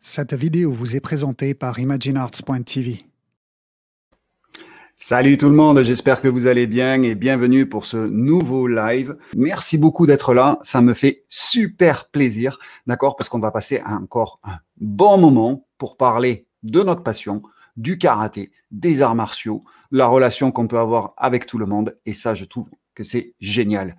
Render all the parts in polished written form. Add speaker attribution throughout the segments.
Speaker 1: Cette vidéo vous est présentée par ImagineArts.tv.
Speaker 2: Salut tout le monde, j'espère que vous allez bien et bienvenue pour ce nouveau live. Merci beaucoup d'être là, ça me fait super plaisir, d'accord, parce qu'on va passer encore un bon moment pour parler de notre passion, du karaté, des arts martiaux, la relation qu'on peut avoir avec tout le monde, et ça, je trouve que c'est génial.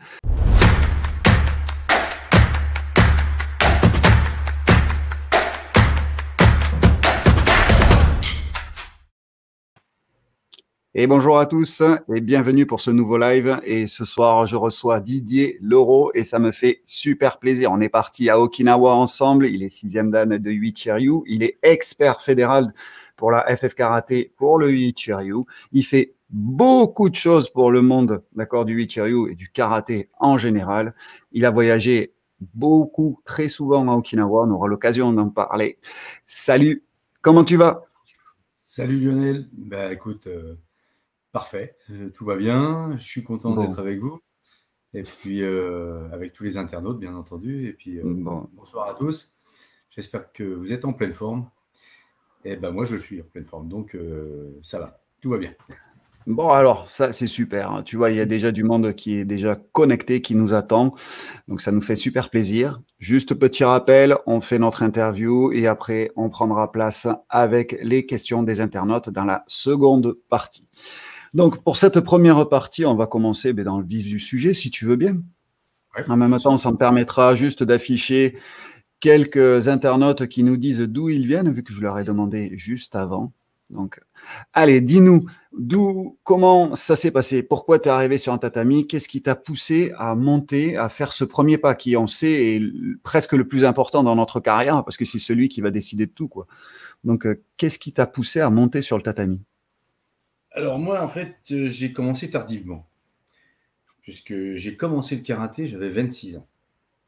Speaker 2: Et bonjour à tous et bienvenue pour ce nouveau live. Et ce soir, je reçois Didier Leroux et ça me fait super plaisir. On est parti à Okinawa ensemble. Il est 6e dan de Uichiryu. Il est expert fédéral pour la FF Karaté pour le Uichiryu. Il fait beaucoup de choses pour le monde, d'accord, du Uichiryu et du karaté en général. Il a voyagé beaucoup, très souvent à Okinawa. On aura l'occasion d'en parler. Salut, comment tu vas?
Speaker 3: Salut Lionel, écoute, parfait, tout va bien, je suis content d'être avec vous, et puis avec tous les internautes bien entendu, et puis bonsoir à tous, j'espère que vous êtes en pleine forme, et moi je suis en pleine forme, donc ça va, tout va bien.
Speaker 2: Bon, alors, ça, c'est super. Tu vois, il y a déjà du monde qui est déjà connecté, qui nous attend. Donc, ça nous fait super plaisir. Juste petit rappel, on fait notre interview et après, on prendra place avec les questions des internautes dans la seconde partie. Donc, pour cette première partie, on va commencer dans le vif du sujet, si tu veux bien. Ouais, en même temps, ça me permettra juste d'afficher quelques internautes qui nous disent d'où ils viennent, vu que je leur ai demandé juste avant. Donc, allez, dis-nous, comment ça s'est passé? Pourquoi tu es arrivé sur un tatami? Qu'est-ce qui t'a poussé à monter, à faire ce premier pas qui, on sait, est presque le plus important dans notre carrière, parce que c'est celui qui va décider de tout, quoi. Donc, qu'est-ce qui t'a poussé à monter sur le tatami?
Speaker 3: Alors moi, en fait, j'ai commencé tardivement, puisque j'ai commencé le karaté, j'avais 26 ans.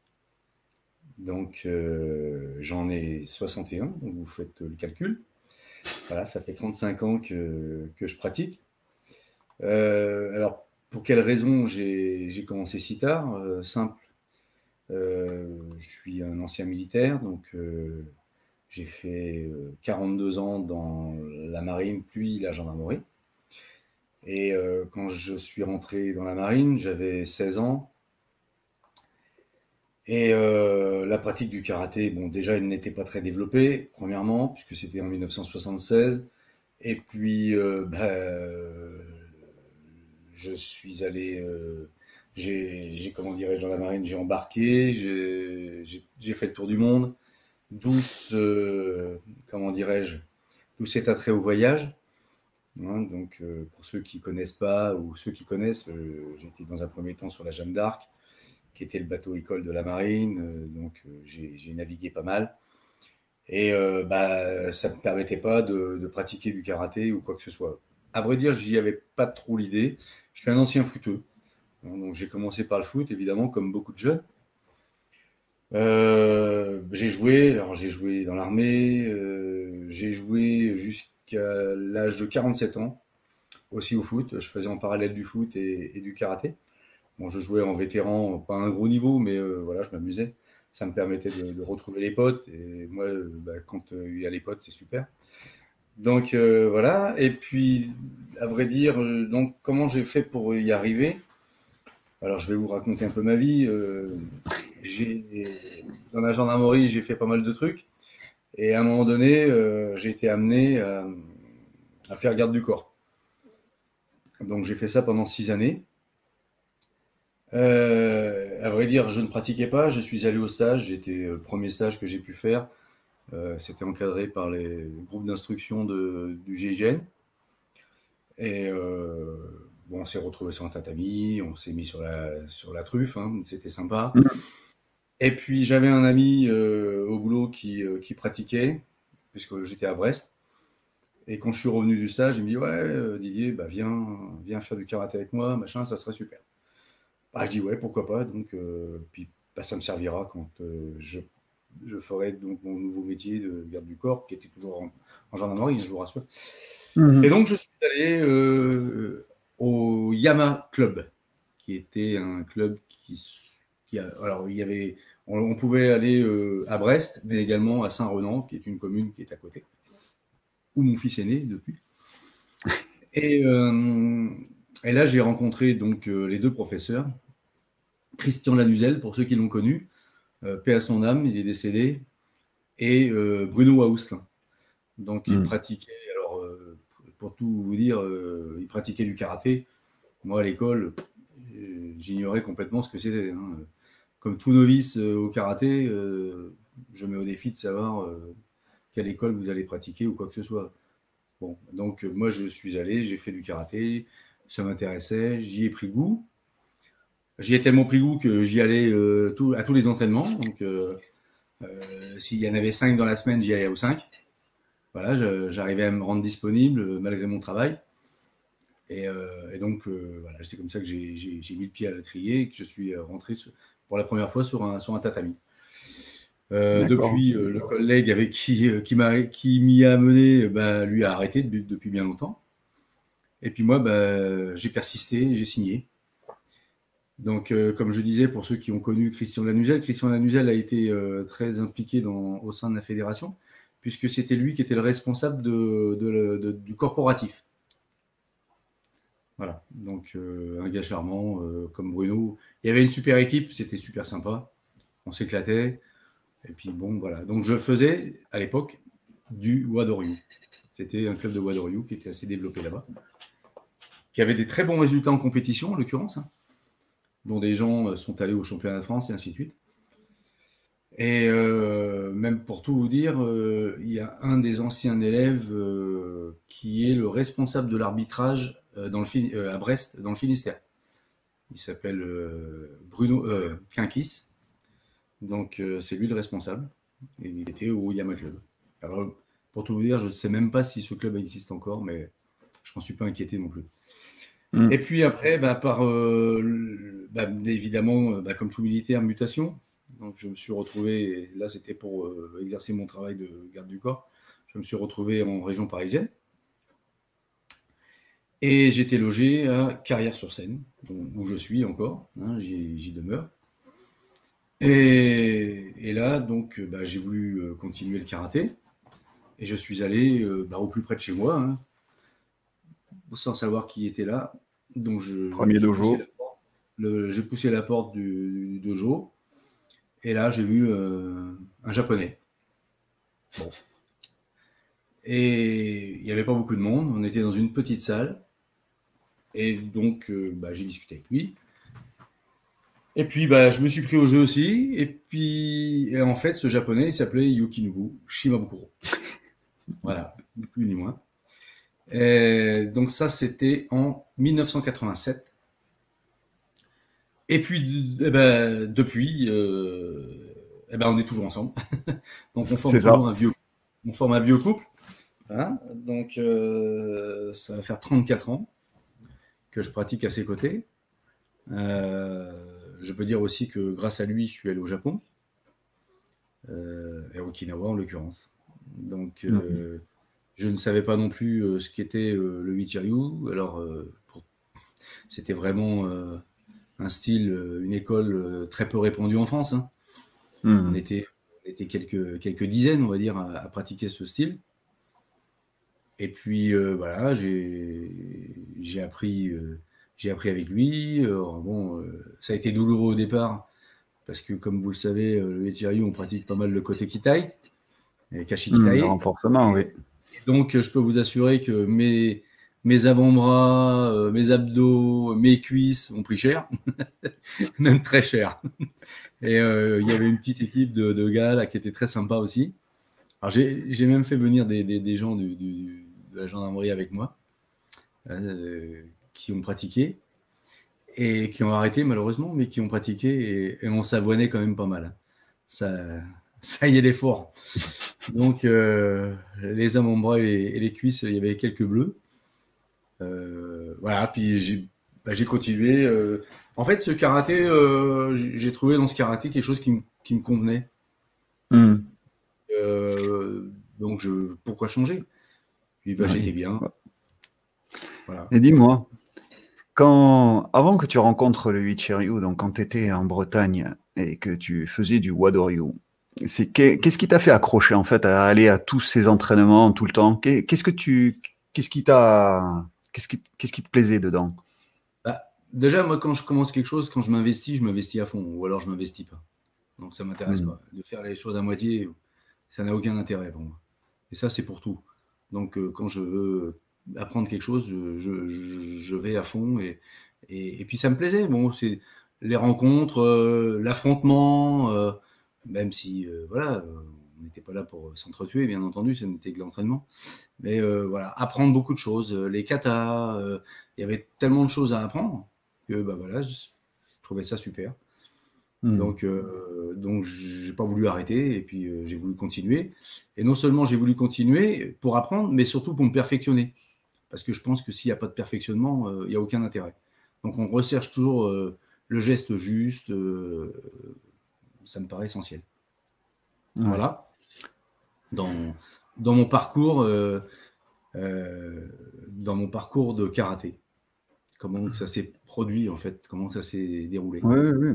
Speaker 3: Donc, j'en ai 61, donc vous faites le calcul. Voilà, ça fait 35 ans que je pratique. Alors, pour quelles raisons j'ai commencé si tard? Simple. Je suis un ancien militaire, donc j'ai fait 42 ans dans la marine, puis la gendarmerie. Et quand je suis rentré dans la marine, j'avais 16 ans. Et la pratique du karaté, bon, déjà, elle n'était pas très développée, premièrement, puisque c'était en 1976. Et puis, je suis allé, comment dirais-je, dans la marine, j'ai embarqué, j'ai fait le tour du monde, d'où comment dirais-je, d'où cet attrait au voyage. Hein, donc, pour ceux qui connaissent pas, ou ceux qui connaissent, j'étais dans un premier temps sur la Jeanne d'Arc, qui était le bateau-école de la marine, donc j'ai navigué pas mal. Et ça ne me permettait pas de pratiquer du karaté ou quoi que ce soit. À vrai dire, j'y avais pas trop l'idée. Je suis un ancien footeux. Donc j'ai commencé par le foot, évidemment, comme beaucoup de jeunes. J'ai joué dans l'armée, j'ai joué jusqu'à l'âge de 47 ans, aussi au foot. Je faisais en parallèle du foot et du karaté. Bon, je jouais en vétéran, pas à un gros niveau, mais voilà, je m'amusais. Ça me permettait de retrouver les potes. Et moi, quand il y a les potes, c'est super. Donc voilà. Et puis, à vrai dire, donc comment j'ai fait pour y arriver? Alors, je vais vous raconter un peu ma vie. Dans la gendarmerie, j'ai fait pas mal de trucs. Et à un moment donné, j'ai été amené à faire garde du corps. Donc, j'ai fait ça pendant 6 années. À vrai dire, je ne pratiquais pas. Je suis allé au stage. C'était le premier stage que j'ai pu faire. C'était encadré par les groupes d'instruction du GIGN. Et bon, on s'est retrouvés sur un tatami. On s'est mis sur la truffe. Hein, c'était sympa. Et puis, j'avais un ami au boulot qui pratiquait, puisque j'étais à Brest. Et quand je suis revenu du stage, il me dit « Ouais, Didier, viens faire du karaté avec moi, machin, ça serait super. » Je dis « Ouais, pourquoi pas. » Donc, puis ça me servira quand je ferai donc mon nouveau métier de garde du corps, qui était toujours en gendarmerie, je vous rassure. Et donc, je suis allé au Yama Club, qui était un club alors il y avait On pouvait aller à Brest, mais également à Saint-Renan, qui est une commune qui est à côté, où mon fils est né depuis. Et là, j'ai rencontré donc les deux professeurs, Christian Lanuzel, pour ceux qui l'ont connu, paix à son âme, il est décédé, et Bruno Hausselin. Donc, il pratiquait, alors, pour tout vous dire, il pratiquait du karaté. Moi, à l'école, j'ignorais complètement ce que c'était. Hein. Comme tout novice au karaté, je mets au défi de savoir quelle école vous allez pratiquer ou quoi que ce soit. Bon, donc moi, je suis allé, j'ai fait du karaté, ça m'intéressait, j'y ai pris goût. J'y ai tellement pris goût que j'y allais à tous les entraînements. Donc, s'il y en avait 5 dans la semaine, j'y allais aux 5. Voilà, j'arrivais à me rendre disponible malgré mon travail. Et donc, voilà, c'est comme ça que j'ai mis le pied à l'étrier et que je suis rentré pour la première fois sur un tatami. Depuis, le collègue avec qui m'y a amené, lui a arrêté depuis bien longtemps. Et puis moi, j'ai persisté, j'ai signé. Donc, comme je disais, pour ceux qui ont connu Christian Lanuzel a été très impliqué au sein de la fédération, puisque c'était lui qui était le responsable du corporatif. Voilà, donc un gars charmant comme Bruno. Il y avait une super équipe, c'était super sympa, on s'éclatait. Et puis bon, voilà. Donc je faisais à l'époque du Wadoryu. C'était un club de Wadoryu qui était assez développé là-bas, qui avait des très bons résultats en compétition, en l'occurrence, hein, dont des gens sont allés au championnat de France et ainsi de suite. Et même pour tout vous dire, il y a un des anciens élèves qui est le responsable de l'arbitrage à Brest, dans le Finistère. Il s'appelle Bruno Quinquis. Donc, c'est lui le responsable. Et il était au Yama Club. Alors, pour tout vous dire, je ne sais même pas si ce club existe encore, mais je ne m'en suis pas inquiété non plus. Et puis après, évidemment, comme tout militaire, mutation. Donc, je me suis retrouvé, là, c'était pour exercer mon travail de garde du corps. Je me suis retrouvé en région parisienne. Et j'étais logé à Carrières-sur-Seine, où je suis encore, hein, j'y demeure. Et là, donc, j'ai voulu continuer le karaté. Et je suis allé au plus près de chez moi, hein, sans savoir qui était là. Donc,
Speaker 2: Premier dojo.
Speaker 3: J'ai poussé la porte du dojo. Et là, j'ai vu un japonais. Bon. Et il n'y avait pas beaucoup de monde. On était dans une petite salle. Et donc, j'ai discuté avec lui. Et puis, je me suis pris au jeu aussi. Et en fait, ce japonais, il s'appelait Yukinobu Shimabukuro. Voilà, ni plus ni moins. Et donc ça, c'était en 1987. Et puis, depuis, on est toujours ensemble. Donc, on forme toujours un vieux couple. Hein, donc, ça va faire 34 ans que je pratique à ses côtés. Je peux dire aussi que grâce à lui, je suis allé au Japon, et à Okinawa en l'occurrence. Donc, je ne savais pas non plus ce qu'était le Wichiryu. Alors, c'était vraiment un style, une école très peu répandue en France. Hein. On était quelques dizaines, on va dire, à pratiquer ce style. Et puis, voilà, j'ai appris avec lui. Ça a été douloureux au départ, parce que, comme vous le savez, le Wichiryu, on pratique pas mal le kote kitai, et kashi kitai.
Speaker 2: Renforcement, oui.
Speaker 3: Donc, je peux vous assurer que mes avant-bras, mes abdos, mes cuisses ont pris cher, même très cher. Et il y avait une petite équipe de gars là qui était très sympa aussi. Alors, j'ai même fait venir des gens de la gendarmerie avec moi, qui ont pratiqué et qui ont arrêté malheureusement, mais qui ont pratiqué et on s'avoinait quand même pas mal. Ça y est l'effort. Donc, les avant-bras et les cuisses, il y avait quelques bleus. Voilà, puis j'ai continué. En fait, ce karaté, j'ai trouvé dans ce karaté quelque chose qui me convenait. Donc, pourquoi changer? Puis, j'étais bien.
Speaker 2: Voilà. Et dis-moi, Avant que tu rencontres le Huichiryu, donc quand tu étais en Bretagne et que tu faisais du Wadoryu, qu'est-ce qui t'a fait accrocher en fait à aller à tous ces entraînements tout le temps? Qu'est-ce qui t'a, qu'est-ce qui te plaisait dedans?
Speaker 3: Bah, déjà, moi, quand je commence quelque chose, quand je m'investis à fond, ou alors je m'investis pas. Donc ça m'intéresse
Speaker 2: Hmm.
Speaker 3: pas. De faire les choses à moitié, ça n'a aucun intérêt pour moi. Et ça, c'est pour tout. Donc quand je veux apprendre quelque chose, je vais à fond et puis ça me plaisait. Bon, c'est les rencontres, l'affrontement, même si voilà, on n'était pas là pour s'entretuer, bien entendu, ça n'était que l'entraînement. Mais voilà, apprendre beaucoup de choses, les katas, il y avait tellement de choses à apprendre que bah voilà, je trouvais ça super.
Speaker 2: Hmm.
Speaker 3: Donc j'ai pas voulu arrêter et puis j'ai voulu continuer. Et non seulement j'ai voulu continuer pour apprendre, mais surtout pour me perfectionner. Parce que je pense que s'il n'y a pas de perfectionnement, il n'y a aucun intérêt. Donc on recherche toujours le geste juste, ça me paraît essentiel.
Speaker 2: Ouais.
Speaker 3: Voilà, dans, dans mon parcours, euh, dans mon parcours de karaté. Comment ça s'est produit en fait, comment ça s'est déroulé.
Speaker 2: Oui, oui, oui.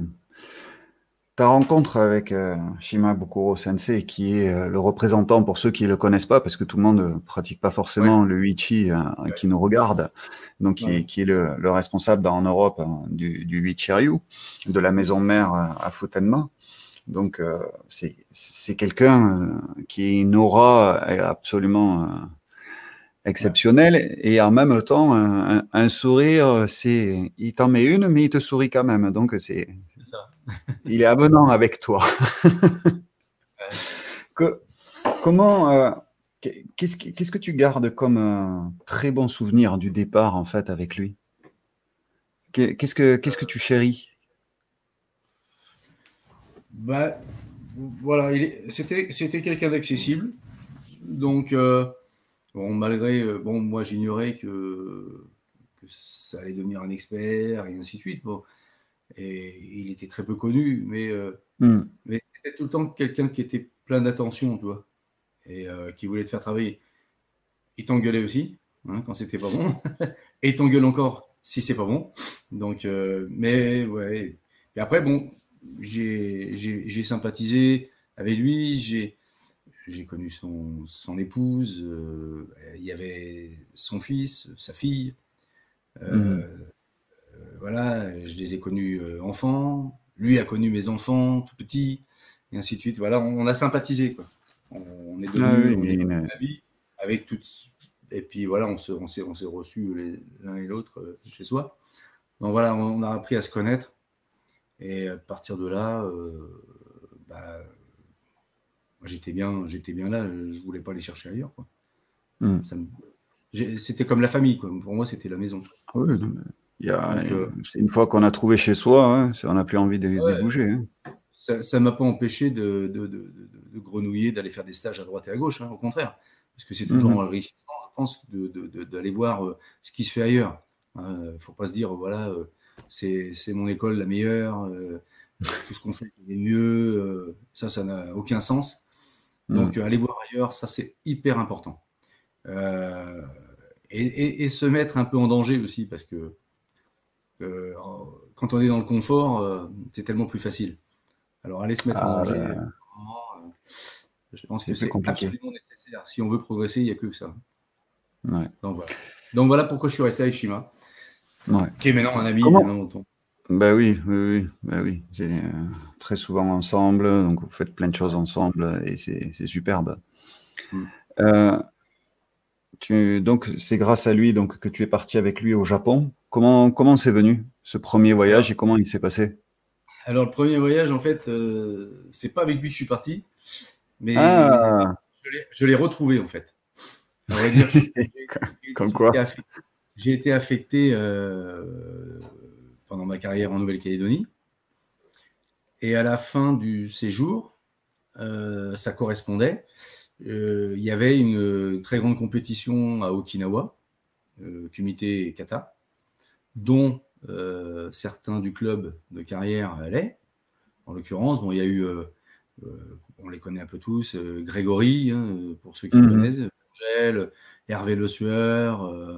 Speaker 2: Ta rencontre avec Shima Bukuro Sensei, qui est le représentant pour ceux qui ne le connaissent pas, parce que tout le monde ne pratique pas
Speaker 3: Ouais,
Speaker 2: forcément le Huichi qui nous regarde, donc
Speaker 3: ouais.
Speaker 2: qui est le responsable en Europe du Huichi-Ryu, de la maison mère à Futenma. Donc c'est quelqu'un qui a une aura absolument
Speaker 3: Ouais.
Speaker 2: exceptionnelle et en même temps un sourire, il t'en met une, mais il te sourit quand même. Donc
Speaker 3: C'est ça.
Speaker 2: il est avenant avec toi.
Speaker 3: Ouais.
Speaker 2: Que, comment, qu'est-ce que tu gardes comme très bon souvenir du départ en fait avec lui? Qu'est-ce que tu chéris?
Speaker 3: Bah, voilà, c'était quelqu'un d'accessible. Donc, bon, malgré, bon, moi j'ignorais que ça allait devenir un expert et ainsi de suite. Bon, et il était très peu connu,
Speaker 2: Hmm.
Speaker 3: mais c'était tout le temps quelqu'un qui était plein d'attention, tu vois, et qui voulait te faire travailler. Il t'engueulait aussi, hein, quand c'était pas bon, et il t'engueule encore si c'est pas bon. Donc, mais ouais. Et après, bon, j'ai sympathisé avec lui, j'ai connu son épouse, il y avait son fils, sa fille.
Speaker 2: Hmm.
Speaker 3: Euh, voilà, je les ai connus enfants. Lui a connu mes enfants tout petits, et ainsi de suite. Voilà, on a sympathisé, quoi. On est
Speaker 2: Ah
Speaker 3: devenu,
Speaker 2: oui,
Speaker 3: on
Speaker 2: il y a
Speaker 3: est
Speaker 2: une-
Speaker 3: amis avec toutes. Et puis voilà, on s'est reçus l'un et l'autre chez soi. Donc voilà, on a appris à se connaître. Et à partir de là, bah, j'étais bien là. Je voulais pas les chercher ailleurs, quoi.
Speaker 2: Hmm.
Speaker 3: Ça me- C'était comme la famille, quoi. Pour moi, c'était la maison.
Speaker 2: Ah oui, non, mais
Speaker 3: Donc,
Speaker 2: c'est une fois qu'on a trouvé chez soi, hein, on n'a plus envie de
Speaker 3: ouais,
Speaker 2: bouger. Hein.
Speaker 3: ça m'a pas empêché de grenouiller, d'aller faire des stages à droite et à gauche, hein, au contraire. Parce que c'est toujours
Speaker 2: Mhm.
Speaker 3: enrichissant, je pense, d'aller voir ce qui se fait ailleurs. Il ne faut pas se dire, voilà, c'est mon école la meilleure, tout ce qu'on fait est mieux. Ça n'a aucun sens. Donc,
Speaker 2: Mhm.
Speaker 3: aller voir ailleurs, ça, c'est hyper important. Euh, et se mettre un peu en danger aussi, parce que euh, quand on est dans le confort, c'est tellement plus facile. Alors, aller se mettre en
Speaker 2: Ah,
Speaker 3: danger,
Speaker 2: là,
Speaker 3: je pense
Speaker 2: c'est
Speaker 3: que
Speaker 2: plus
Speaker 3: c'est
Speaker 2: compliqué.
Speaker 3: absolument nécessaire. Si on veut progresser, il n'y a que ça.
Speaker 2: Ouais.
Speaker 3: Donc voilà. Donc voilà pourquoi je suis resté avec Shima,
Speaker 2: Ouais.
Speaker 3: qui est maintenant un ami, bien
Speaker 2: Comment?
Speaker 3: entendu.
Speaker 2: Ben oui, oui, oui, ben oui. C'est très souvent ensemble, donc vous faites plein de choses ensemble et c'est superbe.
Speaker 3: Mm.
Speaker 2: Euh, donc c'est grâce à lui donc que tu es parti avec lui au Japon. Comment c'est venu ce premier
Speaker 3: Alors,
Speaker 2: voyage et comment il s'est passé?
Speaker 3: alors, le premier voyage, en fait, c'est pas avec lui que je suis parti, mais
Speaker 2: Ah,
Speaker 3: je l'ai retrouvé, en fait. À vrai dire,
Speaker 2: comme
Speaker 3: j'ai été
Speaker 2: quoi?
Speaker 3: affecté, j'ai été affecté pendant ma carrière en Nouvelle-Calédonie. Et à la fin du séjour, ça correspondait. Il y avait une très grande compétition à Okinawa, Kumite et Kata, dont certains du club de carrière allaient. En l'occurrence, bon, il y a eu, on les connaît un peu tous, Grégory, hein, pour ceux qui
Speaker 2: Mhm.
Speaker 3: connaissent, Angèle, Hervé Le Sueur,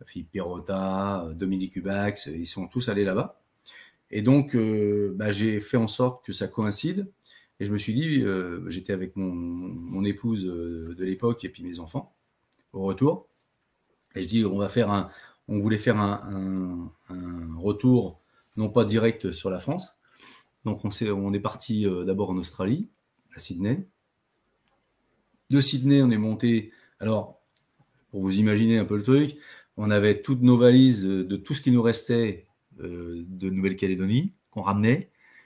Speaker 3: Philippe Perrotta, Dominique Hubax, ils sont tous allés là-bas. Et donc, j'ai fait en sorte que ça coïncide. Et je me suis dit, j'étais avec mon épouse de l'époque et puis mes enfants au retour. Et je dis, on voulait faire un retour, non pas direct sur la France. Donc, on est parti d'abord en Australie, à Sydney. De Sydney, on est monté. Alors, pour vous imaginer un peu le truc, on avait toutes nos valises de tout ce qui nous restait de Nouvelle-Calédonie qu'on ramenait.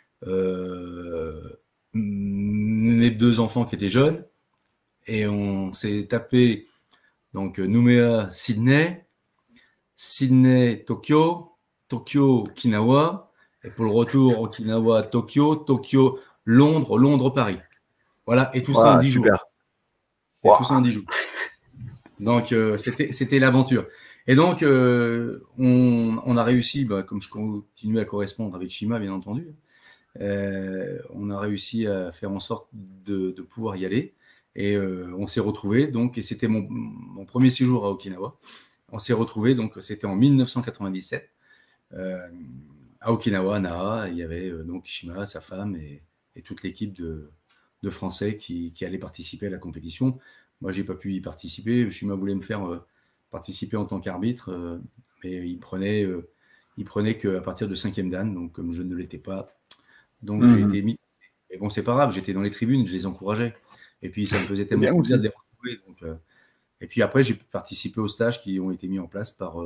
Speaker 3: Mes 2 enfants qui étaient jeunes. Et on s'est tapé donc Nouméa, Sydney, Sydney, Tokyo, Tokyo, Okinawa. Et pour le retour, Okinawa, Tokyo, Tokyo, Londres, Londres, Paris. Voilà, et tout ça en 10 jours. Et tout ça en 10 jours. Donc, c'était l'aventure. Et donc, on a réussi, comme je continuais à correspondre avec Shima, bien entendu, on a réussi à faire en sorte de pouvoir y aller. Et on s'est retrouvés, donc, et c'était mon premier séjour à Okinawa. On s'est retrouvés, donc, c'était en 1997. À Okinawa, à Naha, il y avait donc Shima, sa femme et toute l'équipe de Français qui allaient participer à la compétition. Moi, j'ai pas pu y participer. Shima voulait me faire participer en tant qu'arbitre, mais il prenait qu'à partir de 5e dan, donc comme je ne l'étais pas. Donc j'ai été mis. Et bon, c'est pas grave, j'étais dans les tribunes, je les encourageais. Et puis ça me faisait tellement plaisir de les retrouver. Donc, et puis après, j'ai participé aux stages qui ont été mis en place par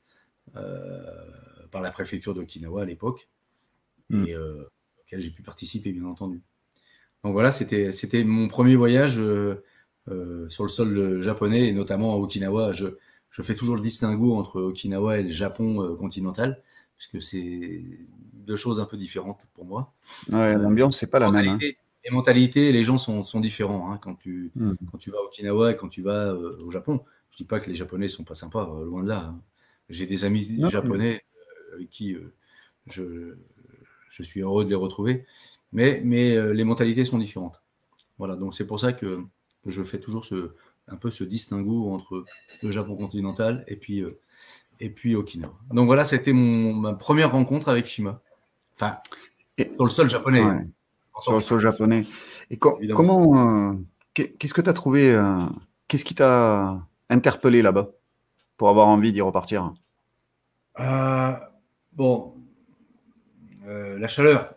Speaker 3: la préfecture d'Okinawa à l'époque, et auquel j'ai pu participer, bien entendu. Donc voilà, c'était mon premier voyage sur le sol japonais, et notamment à Okinawa. Je fais toujours le distinguo entre Okinawa et le Japon continental, puisque c'est 2 choses un peu différentes pour moi.
Speaker 2: Ouais, l'ambiance, c'est pas la même. Hein.
Speaker 3: Les mentalités, les gens sont différents quand tu vas à Okinawa et quand tu vas au Japon. Je dis pas que les Japonais sont pas sympas, loin de là. Hein. J'ai des amis japonais avec qui je suis heureux de les retrouver, mais les mentalités sont différentes. Voilà, donc c'est pour ça que je fais toujours un peu ce distinguo entre le Japon continental et puis Okinawa. Donc voilà, c'était ma première rencontre avec Shima. Enfin, sur le sol japonais.
Speaker 2: Ouais, sur le sol japonais. Et comment, qu'est-ce que tu as trouvé, qu'est-ce qui t'a interpellé là-bas pour avoir envie d'y repartir?
Speaker 3: Bon, la chaleur.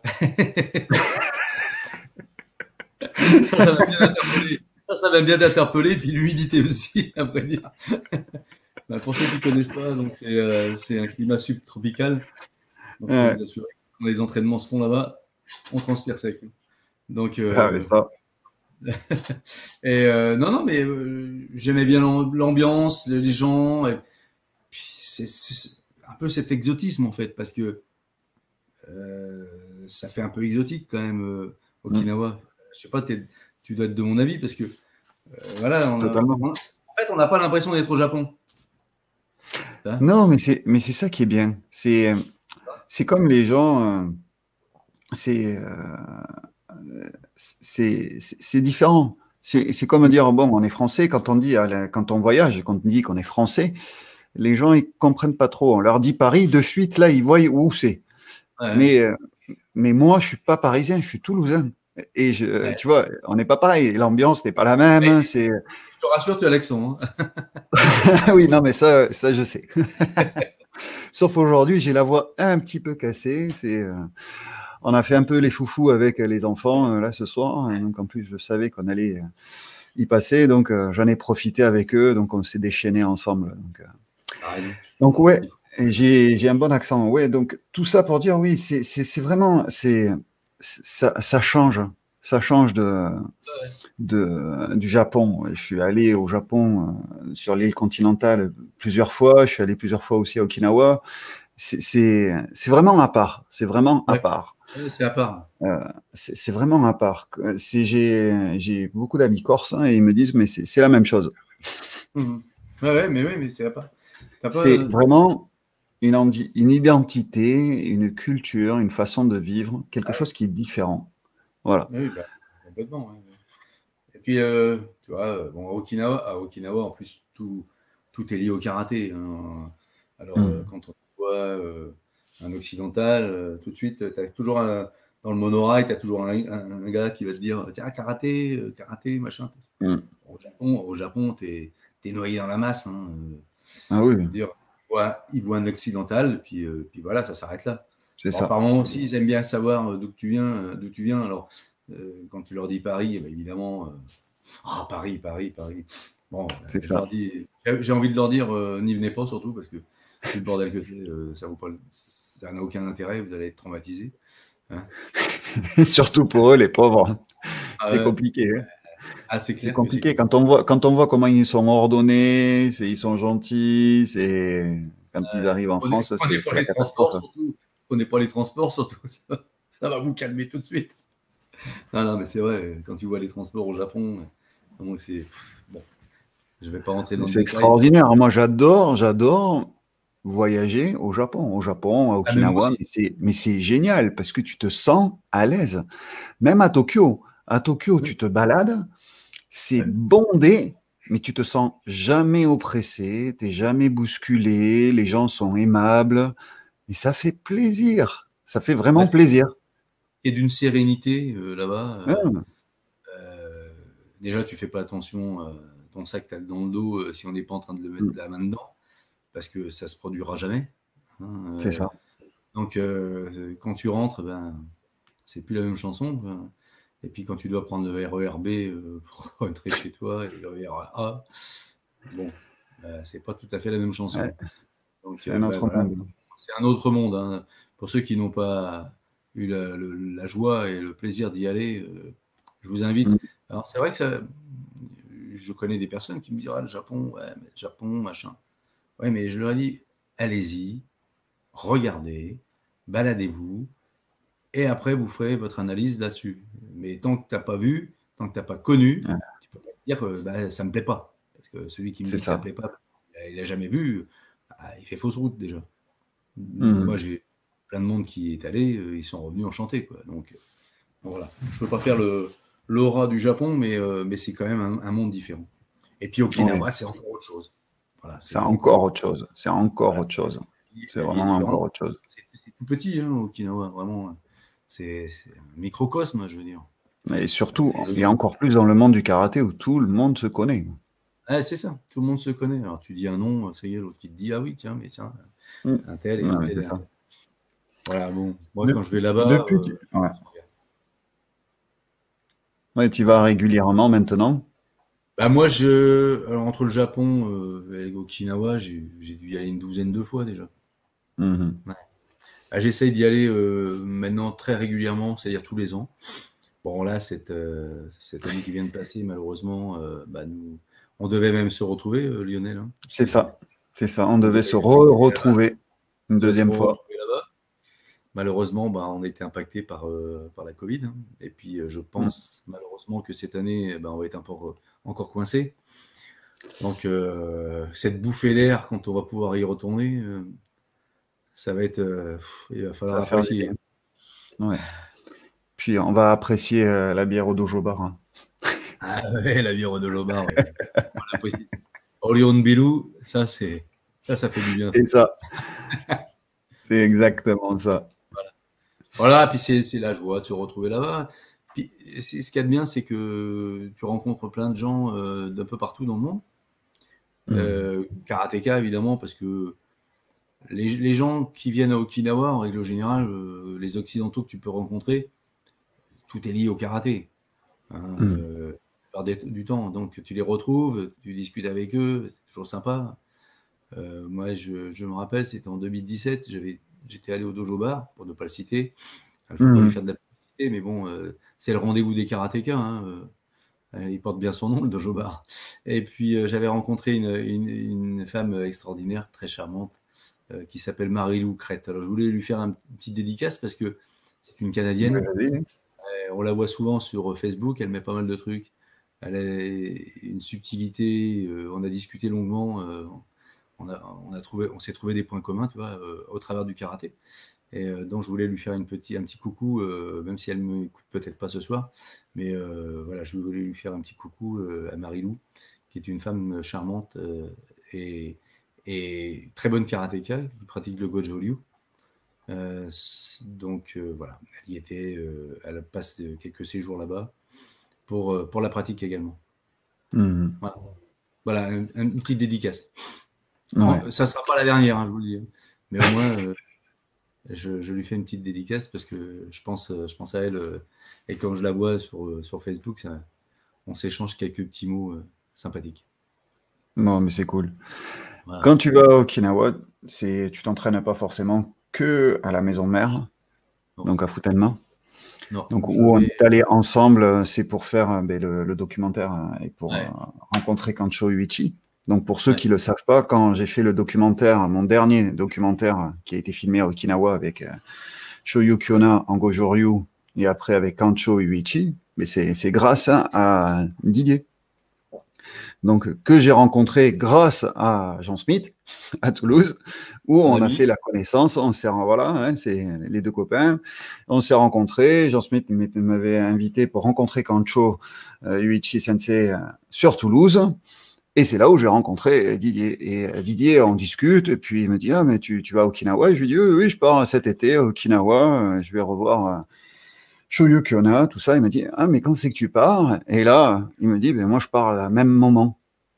Speaker 3: Ça m'a bien interpellé, puis l'humidité aussi, à vrai dire. Pour ceux qui ne connaissent pas, donc c'est un climat subtropical. Donc, je peux vous assurer que quand les entraînements se font là-bas, on transpire sec. Donc,
Speaker 2: ça.
Speaker 3: Et non, mais j'aimais bien l'ambiance, les gens. Et puis c'est un peu cet exotisme, en fait, parce que ça fait un peu exotique quand même, Okinawa. Je sais pas, tu dois être de mon avis, parce que voilà, en fait, on n'a pas l'impression d'être au Japon. Hein?
Speaker 2: Non, mais c'est ça qui est bien. C'est comme les gens. C'est différent. C'est comme dire, bon, on est français, quand on voyage et qu'on dit qu'on est français, les gens, ils comprennent pas trop. On leur dit Paris, de suite, là, ils voient où c'est. Ouais. Mais moi, je suis pas parisien, je suis toulousain. Et tu vois, on n'est pas pareil. L'ambiance n'est pas la même.
Speaker 3: Mais, je te rassure, tu as l'accent. Hein.
Speaker 2: Oui, non, mais ça, je sais. Sauf aujourd'hui, j'ai la voix un petit peu cassée. On a fait un peu les foufous avec les enfants là ce soir. Donc en plus, je savais qu'on allait y passer, donc j'en ai profité avec eux. Donc on s'est déchaînés ensemble. Donc ouais, j'ai un bon accent. Ouais, donc tout ça pour dire oui, c'est vraiment ça change. Ça change du Japon. Je suis allé au Japon sur l'île continentale plusieurs fois. Je suis allé plusieurs fois aussi à Okinawa. C'est vraiment à part. C'est vraiment à part.
Speaker 3: C'est à part.
Speaker 2: C'est vraiment à part. J'ai beaucoup d'amis corses et ils me disent mais c'est la même chose.
Speaker 3: Mais c'est à part.
Speaker 2: C'est vraiment une identité, une culture, une façon de vivre, quelque chose qui est différent. Voilà.
Speaker 3: Oui, complètement. Ouais. Et puis, tu vois, bon, à Okinawa, en plus, tout est lié au karaté. Hein. Alors, quand on voit un occidental, tout de suite, tu as toujours dans le monorail, tu as toujours un gars qui va te dire tiens, karaté, karaté, machin. Au Japon tu es noyé dans la masse. Hein.
Speaker 2: Ah oui,
Speaker 3: Dire, ils voient un occidental, puis voilà, ça s'arrête là.
Speaker 2: c'est ça.
Speaker 3: Par moment aussi, ils aiment bien savoir d'où tu viens. Alors, quand tu leur dis Paris, évidemment, Paris. Bon,
Speaker 2: C'est ça.
Speaker 3: j'ai envie de leur dire n'y venez pas, surtout parce que vu le bordel que ça n'a aucun intérêt, vous allez être traumatisés. Hein.
Speaker 2: Et surtout pour eux, les pauvres. C'est compliqué. Hein.
Speaker 3: C'est
Speaker 2: clair. C'est compliqué. Quand on voit comment ils sont ordonnés, ils sont gentils, quand ils arrivent en France, c'est la catastrophe.
Speaker 3: On n'est pas les transports, surtout. Ça va vous calmer tout de suite. Non, mais c'est vrai, quand tu vois les transports au Japon, c'est. Bon, je ne vais pas rentrer dans le détail.
Speaker 2: C'est extraordinaire. Moi, j'adore voyager au Japon, à Okinawa, mais c'est génial parce que tu te sens à l'aise. Même à Tokyo. À Tokyo, tu te balades, c'est bondé, mais tu te sens jamais oppressé, tu n'es jamais bousculé, les gens sont aimables, et ça fait plaisir. Ça fait vraiment plaisir.
Speaker 3: Et d'une sérénité là-bas. Déjà, tu fais pas attention à ton sac que tu as dans le dos si on n'est pas en train de le mettre la main dedans, parce que ça se produira jamais. Hein,
Speaker 2: c'est ça.
Speaker 3: Donc, quand tu rentres, c'est plus la même chanson. Et puis, quand tu dois prendre le RER B pour rentrer chez toi et le RER A, bon, c'est pas tout à fait la même chanson.
Speaker 2: Ouais.
Speaker 3: Donc,
Speaker 2: c'est un autre monde.
Speaker 3: C'est un autre monde. Hein. Pour ceux qui n'ont pas eu la joie et le plaisir d'y aller, je vous invite. Alors, c'est vrai que je connais des personnes qui me disent le Japon, mais le Japon, machin. Ouais, mais je leur ai dit allez-y, regardez, baladez-vous, et après vous ferez votre analyse là-dessus. Mais tant que tu n'as pas vu, tant que tu n'as pas connu, tu peux pas dire que ça ne me plaît pas. Parce que celui qui me dit que ça ne plaît pas, il n'a jamais vu, il fait fausse route déjà. Moi, j'ai plein de monde qui est allé, ils sont revenus enchantés. Quoi. Donc, voilà. Je ne peux pas faire l'aura du Japon, mais c'est quand même un monde différent. Et puis Okinawa, c'est encore autre chose. Voilà,
Speaker 2: c'est encore autre chose. C'est encore autre chose. C'est vraiment encore autre chose.
Speaker 3: C'est tout petit, hein, Okinawa, vraiment. C'est un microcosme, je veux dire.
Speaker 2: Et surtout, et encore plus dans le monde du karaté où tout le monde se connaît.
Speaker 3: C'est ça, tout le monde se connaît. Alors tu dis un nom, ça y est, l'autre qui te dit ah oui, tiens, mais tiens, un tel et un tel. Et un tel. Voilà, bon. Moi, quand je vais là-bas.
Speaker 2: Ouais, tu y vas régulièrement maintenant?
Speaker 3: Moi, alors, entre le Japon et l'Okinawa, j'ai dû y aller une douzaine de fois déjà. J'essaye d'y aller maintenant très régulièrement, c'est-à-dire tous les ans. Bon, là, cette année qui vient de passer, malheureusement, on devait même se retrouver, Lionel. Hein.
Speaker 2: C'est ça. On devait se retrouver une deuxième fois.
Speaker 3: Malheureusement, on a été impacté par la Covid. Hein. Et puis, je pense malheureusement que cette année, on va être encore coincé. Donc, cette bouffée d'air, quand on va pouvoir y retourner, ça va être... il va falloir apprécier.
Speaker 2: Ouais. Puis, on va apprécier la bière au Dojo Bar. Hein.
Speaker 3: Ah ouais, la bière au Dojo Bar. Ouais. Orion Bilou, ça fait du bien.
Speaker 2: C'est ça. C'est exactement ça.
Speaker 3: Voilà, puis c'est la joie de se retrouver là-bas. Puis ce qu'il y a de bien, c'est que tu rencontres plein de gens d'un peu partout dans le monde. Karatéka, évidemment, parce que les gens qui viennent à Okinawa, en règle générale, les Occidentaux que tu peux rencontrer, tout est lié au karaté. Hein, du temps. Donc tu les retrouves, tu discutes avec eux, c'est toujours sympa. Moi, je me rappelle, c'était en 2017, j'étais allé au Dojo Bar, pour ne pas le citer. Je ne veux pas lui faire de la publicité, mais bon, c'est le rendez-vous des karatékas. Hein, il porte bien son nom, le Dojo Bar. Et puis, j'avais rencontré une femme extraordinaire, très charmante, qui s'appelle Marie-Lou Crête. Alors, je voulais lui faire une petite dédicace parce que c'est une Canadienne. On la voit souvent sur Facebook, elle met pas mal de trucs. Elle a une subtilité, on a discuté longuement. On s'est trouvé des points communs, tu vois, au travers du karaté. Et donc, je voulais lui faire un petit coucou, même si elle ne m'écoute peut-être pas ce soir. Mais voilà, je voulais lui faire un petit coucou à Marie-Lou, qui est une femme charmante et et très bonne karatéka qui pratique le Gojo Ryu. Donc voilà, elle y était, elle passe quelques séjours là-bas pour la pratique également. Voilà, voilà une petite dédicace.
Speaker 2: Ouais.
Speaker 3: Ça ne sera pas la dernière, hein, je vous le dis. Mais au moins, je lui fais une petite dédicace parce que je pense à elle. Et quand je la vois sur Facebook, on s'échange quelques petits mots sympathiques.
Speaker 2: Non, mais c'est cool.
Speaker 3: Voilà.
Speaker 2: Quand tu vas à Okinawa, tu t'entraînes pas forcément que à la maison mère,
Speaker 3: Non.
Speaker 2: donc à Futenma.
Speaker 3: Non,
Speaker 2: Donc, où on est allé ensemble, c'est pour faire le documentaire et pour rencontrer Kancho Uichi. Donc, pour ceux qui ne le savent pas, quand j'ai fait le documentaire, mon dernier documentaire qui a été filmé à Okinawa avec Shoyu Kyona en Gojo-Ryu et après avec Kancho Uichi, mais c'est grâce à Didier. Donc, que j'ai rencontré grâce à Jean Smith à Toulouse, où on a fait la connaissance. On s'est, voilà, hein, c'est les deux copains. On s'est rencontrés. Jean Smith m'avait invité pour rencontrer Kancho Uichi Sensei sur Toulouse. Et c'est là où j'ai rencontré Didier. Et Didier, on discute, et puis il me dit, ah, mais tu vas à Okinawa? Et je lui dis, oui, je pars cet été à Okinawa, je vais revoir Shoyu Kyona, tout ça. Il m'a dit, ah, mais quand c'est que tu pars? Et là, il me dit, ben, moi, je pars à même moment.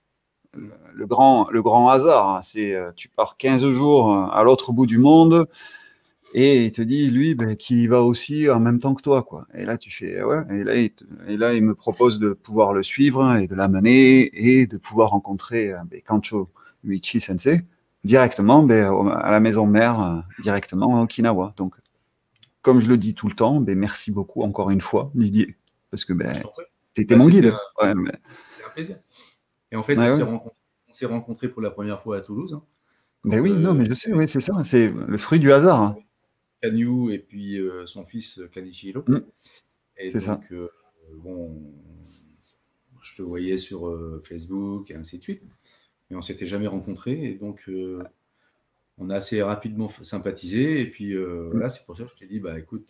Speaker 2: Le grand hasard, hein, c'est tu pars 15 jours à l'autre bout du monde, et il te dit, lui, ben, qu'il va aussi en même temps que toi, quoi. Et là, tu fais, ouais. Et là, il me propose de pouvoir le suivre et de l'amener et de pouvoir rencontrer Kancho Uichi Sensei directement à la maison mère, directement à Okinawa. Donc, comme je le dis tout le temps, merci beaucoup encore une fois, Didier, parce que tu étais mon guide.
Speaker 3: C'était un plaisir. Et en fait, on s'est rencontrés pour la première fois à Toulouse. Hein,
Speaker 2: ben oui, non, mais je sais, oui, c'est ça, c'est le fruit du hasard. Hein.
Speaker 3: Kanyu et puis son fils Kanichiro. Et
Speaker 2: c'est
Speaker 3: donc,
Speaker 2: ça.
Speaker 3: bon, je te voyais sur Facebook et ainsi de suite. Mais on ne s'était jamais rencontrés. Et donc, on a assez rapidement sympathisé. Et puis, voilà, c'est pour ça que je t'ai dit, bah écoute,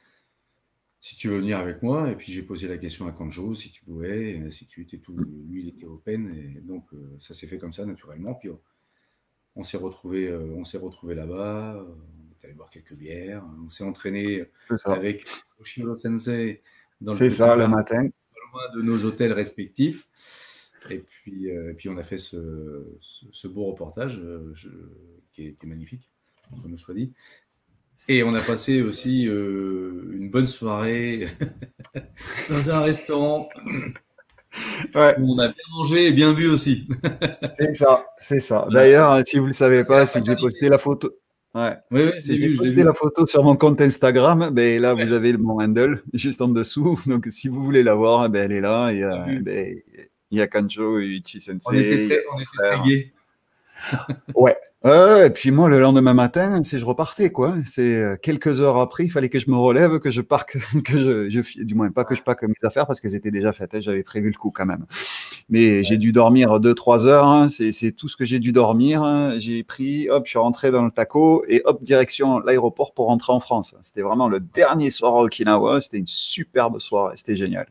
Speaker 3: si tu veux venir avec moi. Et puis, j'ai posé la question à Kanjo, si tu pouvais, si tu étais tout. Lui, il était open. Et donc, ça s'est fait comme ça, naturellement. Puis, on s'est retrouvés là-bas. On est allé boire quelques bières. On s'est entraîné avec Oshiro Sensei dans
Speaker 2: le matin.
Speaker 3: De nos hôtels respectifs. Et puis on a fait ce beau reportage qui est magnifique, entre nous soit dit. Et on a passé aussi une bonne soirée dans un restaurant où on a bien mangé et bien bu aussi.
Speaker 2: C'est ça. D'ailleurs, si vous ne le savez pas, si j'ai posté la photo. Ouais. Si j'ai posté la photo sur mon compte Instagram, là, vous avez mon handle juste en dessous. Donc, si vous voulez la voir, elle est là. Il y a Kancho Uichi Sensei.
Speaker 3: On était très gays.
Speaker 2: Ouais. Et puis moi, le lendemain matin, je repartais, quoi. C'est quelques heures après, il fallait que je me relève, que je parte, du moins pas que je pack mes affaires parce qu'elles étaient déjà faites. J'avais prévu le coup quand même. Mais j'ai dû dormir 2-3 heures. Hein. C'est tout ce que j'ai dû dormir. Hein. J'ai pris, hop, je suis rentré dans le taco et hop, direction l'aéroport pour rentrer en France. C'était vraiment le dernier soir à Okinawa. C'était une superbe soirée. C'était génial.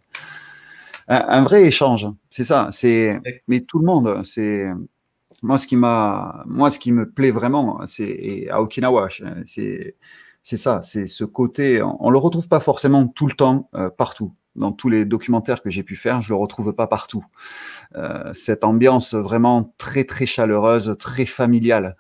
Speaker 2: Un vrai échange. C'est ça. Mais tout le monde, c'est. Moi, ce qui me plaît vraiment, c'est à Okinawa, c'est ça, c'est ce côté. On le retrouve pas forcément tout le temps, partout. Dans tous les documentaires que j'ai pu faire, je le retrouve pas partout. Cette ambiance vraiment très très chaleureuse, très familiale.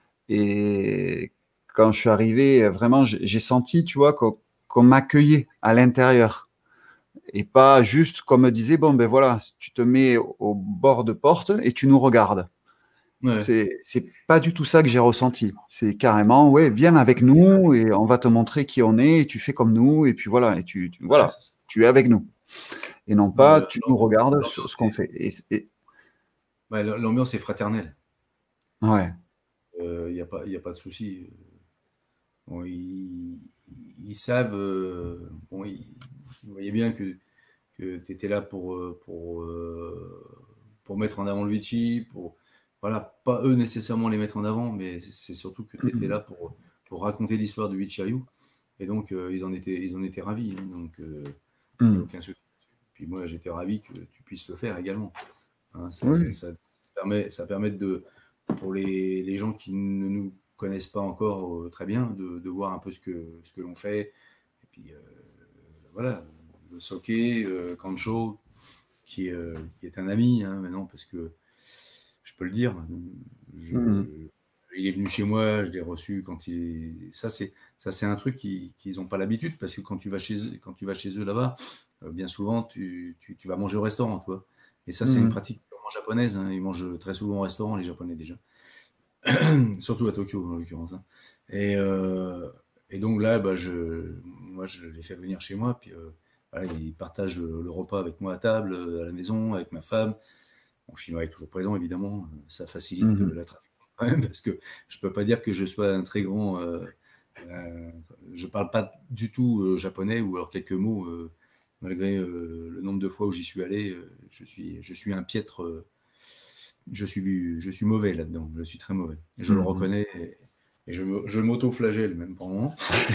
Speaker 2: Et quand je suis arrivé, vraiment, j'ai senti, tu vois, qu'on m'accueillait à l'intérieur. Et pas juste comme me disait, bon, ben voilà, tu te mets au bord de porte et tu nous regardes. Ouais. C'est pas du tout ça que j'ai ressenti. C'est carrément, ouais, viens avec nous et on va te montrer qui on est et tu fais comme nous et puis voilà, et tu es avec nous. Et non pas, tu nous regardes sur ce qu'on fait.
Speaker 3: Ouais, l'ambiance est fraternelle.
Speaker 2: Ouais.
Speaker 3: Il n'y a pas de souci. Bon, ils savent, bon, ils voyaient bien que tu étais là pour mettre en avant Luigi, voilà, pas eux nécessairement les mettre en avant, mais c'est surtout que tu étais là pour raconter l'histoire de Uichi-Ryu. Et donc, ils en étaient ravis. Hein, donc, il n'y a aucun souci. Puis moi, j'étais ravi que tu puisses le faire également. Hein, ça permet de pour les gens qui ne nous connaissent pas encore très bien, de voir un peu ce que l'on fait. Et puis voilà, le Soké, Kancho, qui est un ami maintenant, parce que je peux le dire, il est venu chez moi, je l'ai reçu quand il... Ça, c'est un truc qu'ils n'ont pas l'habitude, parce que quand tu vas chez eux là-bas, bien souvent, tu vas manger au restaurant, tu vois. Et ça, c'est une pratique purement japonaise. Ils mangent très souvent au restaurant, les Japonais, déjà. Surtout à Tokyo, en l'occurrence. Et donc là, moi, je les fais venir chez moi, puis voilà, ils partagent le repas avec moi à table, à la maison, avec ma femme. Mon chinois est toujours présent, évidemment. Ça facilite la traduction quand même, parce que je ne peux pas dire que je sois un très grand... je ne parle pas du tout japonais, ou alors quelques mots, malgré le nombre de fois où j'y suis allé. Je suis un piètre... je suis mauvais là-dedans. Je suis très mauvais. Je le reconnais, et je m'auto-flagelle même par moment.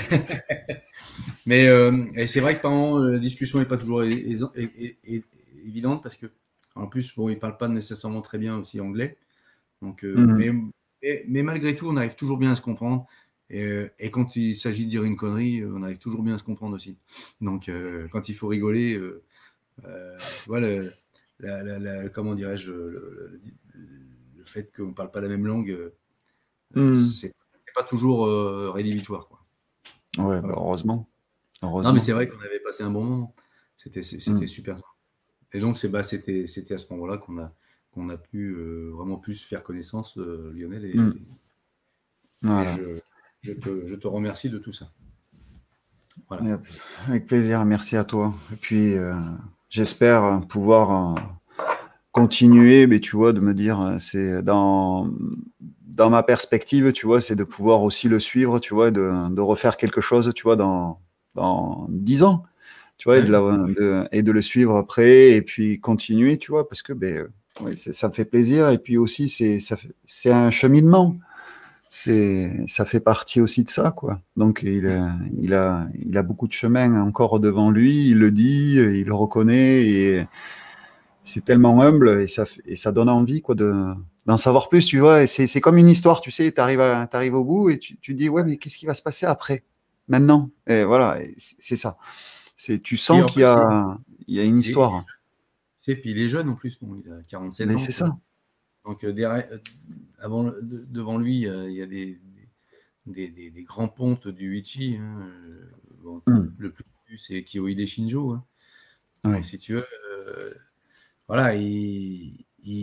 Speaker 3: Mais et c'est vrai que par moment, la discussion n'est pas toujours évidente, parce que en plus, bon, ils ne parlent pas nécessairement très bien aussi anglais. Donc, mais malgré tout, on arrive toujours bien à se comprendre. Et quand il s'agit de dire une connerie, on arrive toujours bien à se comprendre aussi. Donc, quand il faut rigoler, voilà, comment dirais-je, le fait qu'on ne parle pas la même langue, c'est pas toujours rédhibitoire, quoi.
Speaker 2: Ouais, bah, heureusement.
Speaker 3: Non, mais c'est vrai qu'on avait passé un bon moment. C'était super. Et donc, c'était à ce moment-là qu'on a pu vraiment plus faire connaissance, Lionel. Et
Speaker 2: voilà.
Speaker 3: je te remercie de tout ça. Voilà.
Speaker 2: Avec plaisir, merci à toi. Et puis, j'espère pouvoir continuer, mais tu vois, de me dire, c'est dans ma perspective, tu vois, c'est de pouvoir aussi le suivre, tu vois, de refaire quelque chose, tu vois, dans 10 ans. Tu vois, et de le suivre après, et puis continuer, tu vois, parce que oui, ça me fait plaisir, et puis aussi, c'est un cheminement. Ça fait partie aussi de ça, quoi. Donc, il a beaucoup de chemin encore devant lui, il le dit, il le reconnaît, et c'est tellement humble, et ça donne envie, quoi, d'en savoir plus, tu vois. Et c'est comme une histoire, tu sais, t'arrives au bout, et tu dis, ouais, mais qu'est-ce qui va se passer après, maintenant? Et voilà, c'est ça. Tu sens qu'il y a une histoire.
Speaker 3: Et puis il est jeune en plus, bon, il a 47
Speaker 2: Mais
Speaker 3: ans.
Speaker 2: c'est ça.
Speaker 3: Donc devant lui, il y a des grands pontes du Ichi. Bon, le plus connu, c'est Kiyohide Shinjo.
Speaker 2: Ouais.
Speaker 3: Et si tu veux, voilà, il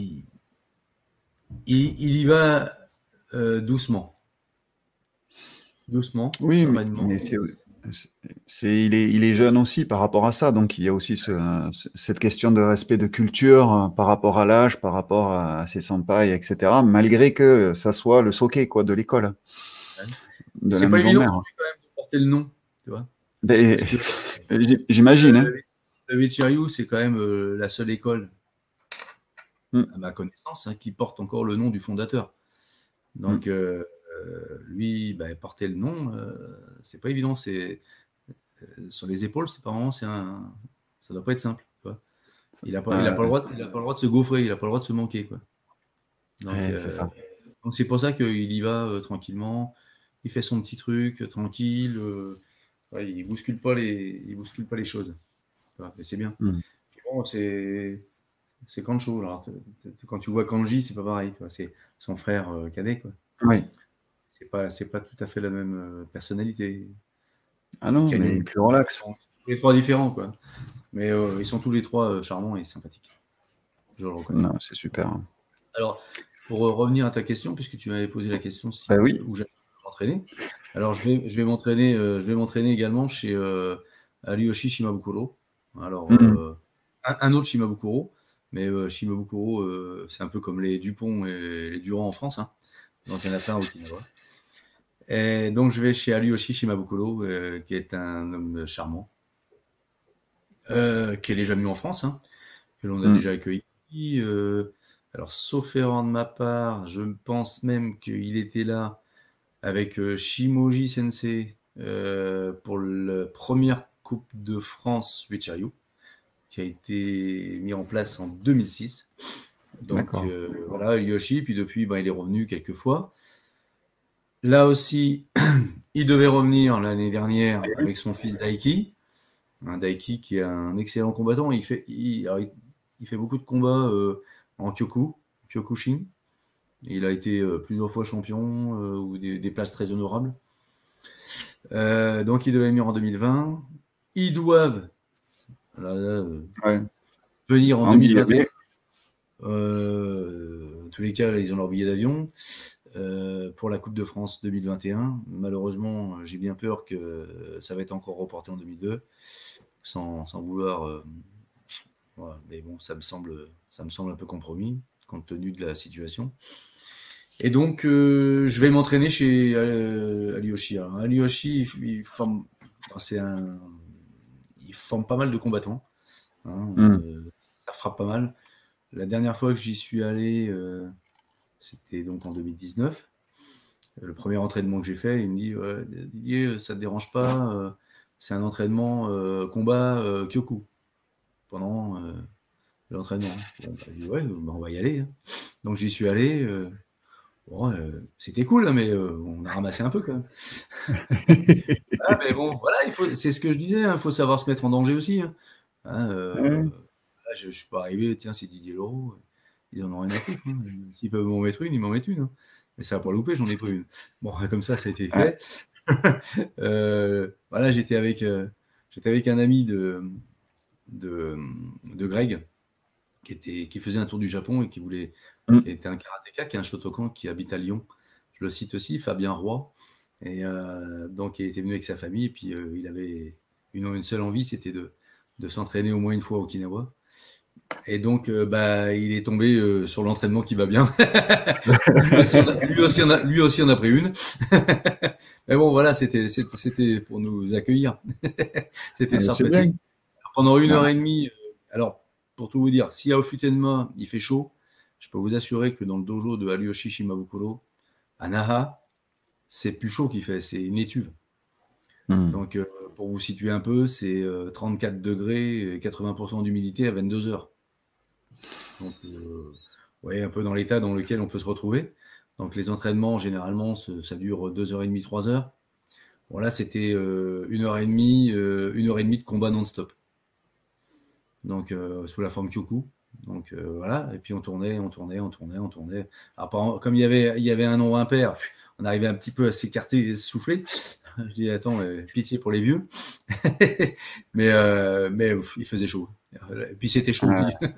Speaker 3: y va doucement. Doucement,
Speaker 2: Oui,
Speaker 3: sereinement.
Speaker 2: mais il est jeune aussi par rapport à ça, donc il y a aussi cette question de respect de culture par rapport à l'âge, par rapport à ses senpai, etc. Malgré que ça soit le soké, quoi, de l'école, de la
Speaker 3: C'est pas
Speaker 2: maison
Speaker 3: évident
Speaker 2: mère.
Speaker 3: quand même de porter le nom, tu vois.
Speaker 2: Mais,
Speaker 3: Parce que
Speaker 2: j'imagine, hein.
Speaker 3: le Vichiryu, c'est quand même la seule école,
Speaker 2: Mm.
Speaker 3: à ma connaissance, qui porte encore le nom du fondateur. Donc lui, porter le nom, c'est pas évident. C'est sur les épaules, c'est pas vraiment, ça doit pas être simple, quoi. Il a pas le droit de se gaufrer, il a pas le droit de se manquer, quoi.
Speaker 2: C'est ça.
Speaker 3: Donc c'est pour ça qu'il y va tranquillement, il fait son petit truc tranquille, ouais, il bouscule pas les choses. Et c'est bien. Puis bon, c'est Kancho. Alors, quand tu vois Kanji, c'est pas pareil, quoi. C'est son frère cadet, quoi.
Speaker 2: Oui.
Speaker 3: C'est pas tout à fait la même personnalité.
Speaker 2: Ah non,
Speaker 3: Canyon,
Speaker 2: mais plus relax.
Speaker 3: tous les trois différents, quoi. Mais ils sont tous les trois charmants et sympathiques. Je le reconnais.
Speaker 2: Non, c'est super.
Speaker 3: Alors, pour revenir à ta question, puisque tu m'avais posé la question
Speaker 2: Oui.
Speaker 3: où j'allais m'entraîner. Alors, je vais m'entraîner également chez Aliyoshi Shimabukuro. Alors, un autre Shimabukuro, mais Shimabukuro, c'est un peu comme les Dupont et les Durand en France. Donc, il y en a plein à Okinawa. Et donc, je vais chez Aliyoshi Shimabukuro, qui est un homme charmant, qui est déjà venu en France, que l'on a déjà accueilli. Alors, sauf erreur de ma part, je pense même qu'il était là avec Shimoji Sensei pour la première Coupe de France Vichiryu, qui a été mis en place en 2006. Donc voilà, Yoshi, puis depuis, il est revenu quelques fois. Là aussi, il devait revenir l'année dernière avec son fils Daiki. Un Daiki qui est un excellent combattant. Il fait beaucoup de combats en Kyokushin. Il a été plusieurs fois champion ou des places très honorables. Donc, ils devaient venir en 2020. Ils doivent venir en 2021. En tous les cas, là, ils ont leur billet d'avion pour la Coupe de France 2021. Malheureusement, j'ai bien peur que ça va être encore reporté en 2002, sans vouloir. Voilà. Mais bon, ça me semble un peu compromis compte tenu de la situation. Et donc, je vais m'entraîner chez Aliyoshi. Alors, Aliyoshi, il forme pas mal de combattants. Ça frappe pas mal. La dernière fois que j'y suis allé, c'était donc en 2019. Le premier entraînement que j'ai fait, il me dit Didier, ça ne te dérange pas c'est un entraînement combat Kyoku pendant l'entraînement. Bon, je dis on va y aller. Hein. Donc j'y suis allé. C'était cool, hein, mais on a ramassé un peu quand même. Mais bon, voilà, c'est ce que je disais, il faut savoir se mettre en danger aussi. Hein. Là, je ne suis pas arrivé, tiens, c'est Didier Leroux, ils en ont rien à foutre. Hein. S'ils peuvent m'en mettre une, ils m'en mettent une. Hein. Mais ça n'a pas loupé, j'en ai pas une. Bon, comme ça a été fait. Voilà, j'étais avec un ami de Greg qui faisait un tour du Japon et qui était un karatéka, qui est un Shotokan qui habite à Lyon. Je le cite aussi, Fabien Roy. Et donc, il était venu avec sa famille, et puis il avait une seule envie, c'était de s'entraîner au moins une fois à Okinawa. Et donc, il est tombé sur l'entraînement qui va bien. lui aussi en a pris une. Mais bon, voilà, c'était pour nous accueillir. C'était sympathique. Pendant 1h30, alors, pour tout vous dire, si à Ofutenma, il fait chaud, je peux vous assurer que dans le dojo de Aliyoshi Shimabukuro, à Naha, c'est plus chaud qu'il fait, c'est une étuve. Donc, pour vous situer un peu, c'est 34 degrés, 80% d'humidité à 22 heures. Donc, un peu dans l'état dans lequel on peut se retrouver. Donc, les entraînements, généralement, ça dure 2h30, 3 heures. Bon, là, c'était 1h30 de combat non-stop. Donc, sous la forme Kyoku. Donc, voilà. Et puis, on tournait. Alors, comme il y avait un nombre impair, on arrivait un petit peu à s'écarter et se souffler. Je dis, attends, pitié pour les vieux. mais il faisait chaud. Et puis, c'était chaud.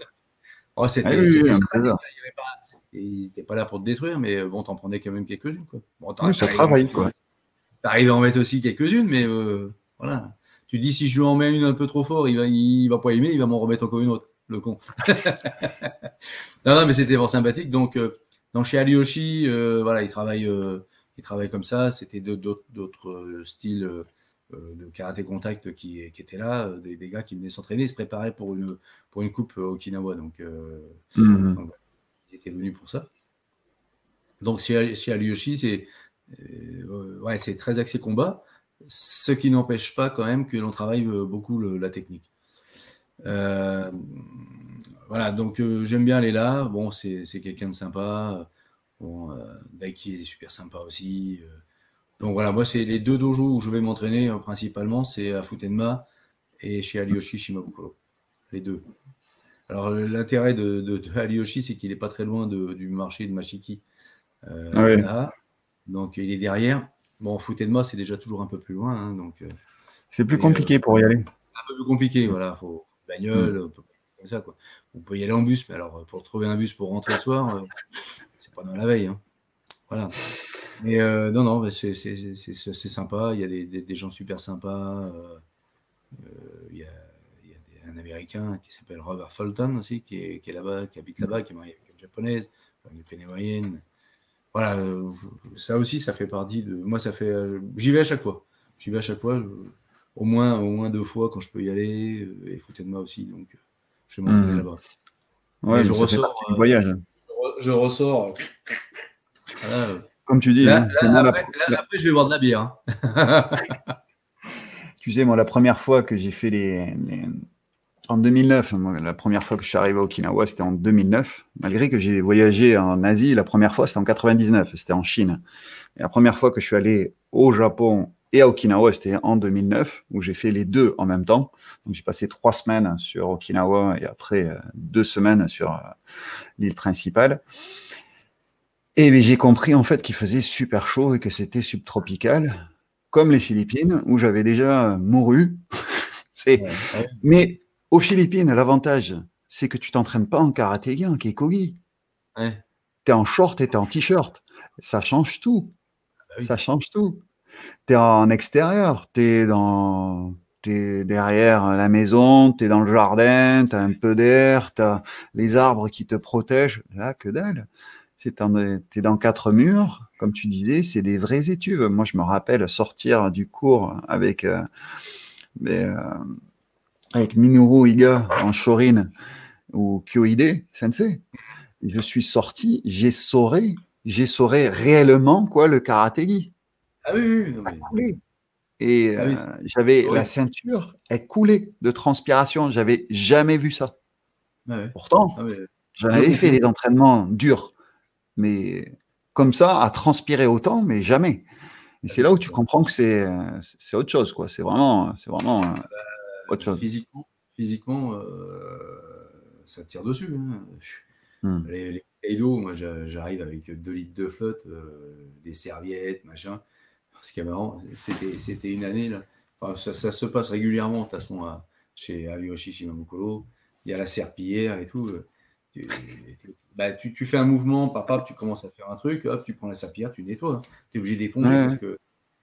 Speaker 3: Il n'était pas là pour te détruire, mais bon, t'en prenais quand même quelques-unes. Quoi. Bon,
Speaker 2: ça travaille, quoi.
Speaker 3: T'arrives à en mettre aussi quelques-unes, mais voilà. Tu dis, si je lui en mets une un peu trop fort, il va pas aimer, il va m'en remettre encore une autre, le con. non, mais c'était vraiment sympathique. Donc, chez Aliyoshi, voilà, il travaille comme ça. C'était d'autres styles de karaté contact qui étaient là, des gars qui venaient s'entraîner, ils se préparaient pour une coupe Okinawa. Donc, donc ils étaient venus pour ça. Donc, chez Aliyoshi, c'est très axé combat, ce qui n'empêche pas quand même que l'on travaille beaucoup la technique. Voilà, donc j'aime bien aller là. Bon, c'est quelqu'un de sympa. Bon, Daiki est super sympa aussi. Donc voilà, moi, c'est les deux dojos où je vais m'entraîner principalement, c'est à Futenma et chez Aliyoshi Shimabukuro. Les deux. Alors, l'intérêt de Aliyoshi, c'est qu'il n'est pas très loin du marché de Mashiki. Donc, il est derrière. Bon, Futenma, c'est déjà toujours un peu plus loin. Hein, donc,
Speaker 2: c'est plus compliqué pour y aller.
Speaker 3: C'est un peu plus compliqué, voilà. Il faut bagnole, comme ça, quoi. On peut y aller en bus, mais alors, pour trouver un bus pour rentrer le soir, c'est pas dans la veille. Hein. Voilà. Mais non, c'est sympa. Il y a des gens super sympas. Il y a un Américain qui s'appelle Robert Fulton aussi, qui est là-bas, qui habite là-bas, qui est marié avec une japonaise, une pénémoyenne. Voilà, ça aussi, ça fait partie de. Moi, ça fait. J'y vais à chaque fois. Au moins 2 fois quand je peux y aller, et Futenma aussi. Donc, je vais m'entraîner là-bas.
Speaker 2: Ouais, je ressors du voyage.
Speaker 3: Je ressors. Voilà,
Speaker 2: comme tu dis.
Speaker 3: Après, je vais boire de la bière. Hein.
Speaker 2: Tu sais, moi, la première fois que j'ai fait En 2009, moi, la première fois que je suis arrivé à Okinawa, c'était en 2009. Malgré que j'ai voyagé en Asie, la première fois, c'était en 99, c'était en Chine. Et la première fois que je suis allé au Japon et à Okinawa, c'était en 2009, où j'ai fait les deux en même temps. Donc, j'ai passé 3 semaines sur Okinawa et après 2 semaines sur l'île principale. Et ben, j'ai compris en fait qu'il faisait super chaud et que c'était subtropical, comme les Philippines, où j'avais déjà mouru. C'est...
Speaker 3: Ouais. Ah ouais.
Speaker 2: Mais aux Philippines, l'avantage, c'est que tu t'entraînes pas en karaté-gi, en keikogi.
Speaker 3: Ouais.
Speaker 2: Tu es en short et tu es en t-shirt. Ça change tout.
Speaker 3: Bah oui.
Speaker 2: Ça change tout. Tu es en extérieur. T'es derrière la maison, tu es dans le jardin, tu as un peu d'air, tu as les arbres qui te protègent. Là, que dalle. Tu es dans 4 murs, comme tu disais, c'est des vraies études. Moi, je me rappelle sortir du cours mais, euh, avec Minoru Iga en Shorin ou Kyohide Sensei. Je suis sorti, j'ai sauré réellement quoi le karaté-gi.
Speaker 3: Ah oui, oui, oui, non, mais...
Speaker 2: Oui. Et
Speaker 3: Ah oui,
Speaker 2: j'avais
Speaker 3: oui.
Speaker 2: la ceinture, elle coulait de transpiration. J'avais jamais vu ça.
Speaker 3: Ah ouais.
Speaker 2: Pourtant,
Speaker 3: Ah mais,
Speaker 2: j'en
Speaker 3: à nous
Speaker 2: avais
Speaker 3: non
Speaker 2: fait
Speaker 3: plus.
Speaker 2: des entraînements durs, mais comme ça, à transpirer autant, mais jamais. Et
Speaker 3: Ah
Speaker 2: c'est
Speaker 3: oui,
Speaker 2: là où
Speaker 3: c'est
Speaker 2: tu
Speaker 3: sûr.
Speaker 2: comprends que c'est autre chose, quoi. C'est vraiment autre chose.
Speaker 3: Physiquement, ça tire dessus, hein.
Speaker 2: Hmm.
Speaker 3: Les Kaido, moi j'arrive avec 2 litres de flotte, des serviettes, machin. Ce qui est marrant, c'était une année là. Enfin, ça se passe régulièrement de toute façon chez Aviyoshi Shimabukuro. Il y a la serpillière et tout. Tu fais un mouvement, papa, tu commences à faire un truc, hop, tu prends la serpillière, tu nettoies, hein. Tu es obligé d'éponger
Speaker 2: Ouais,
Speaker 3: parce
Speaker 2: ouais.
Speaker 3: que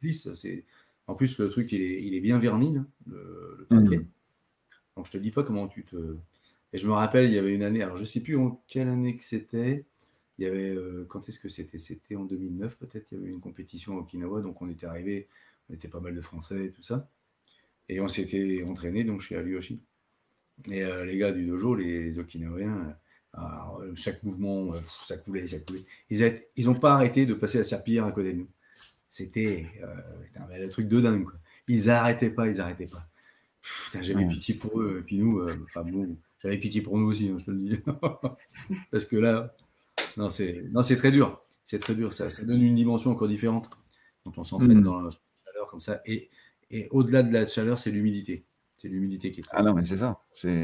Speaker 3: en plus le truc il est bien verni là, le
Speaker 2: Hmm.
Speaker 3: parquet. Donc je te dis pas comment tu te. Et je me rappelle, il y avait une année, alors je sais plus en quelle année que c'était. Il y avait, quand est-ce que c'était? C'était en 2009 peut-être, il y avait une compétition à Okinawa, donc on était arrivé, on était pas mal de Français et tout ça. Et on s'était entraîné donc chez Aviyoshi. Et les gars du dojo, les Okinawiens, alors, chaque mouvement, ça coulait, ça coulait. Ils ont pas arrêté de passer la serpillière à côté de nous. C'était le truc de dingue, quoi. Ils arrêtaient pas, ils arrêtaient pas. Putain, j'avais
Speaker 2: Ouais.
Speaker 3: pitié pour eux. Et puis nous, enfin bon, j'avais pitié pour nous aussi, hein, je te le dis. Parce que là, non, c'est très dur. C'est très dur. Ça donne une dimension encore différente quand on s'entraîne
Speaker 2: Hmm.
Speaker 3: dans la chaleur comme ça. Et au-delà de la chaleur, c'est l'humidité. C'est l'umidité qui est très
Speaker 2: Ah non,
Speaker 3: dure.
Speaker 2: mais c'est ça.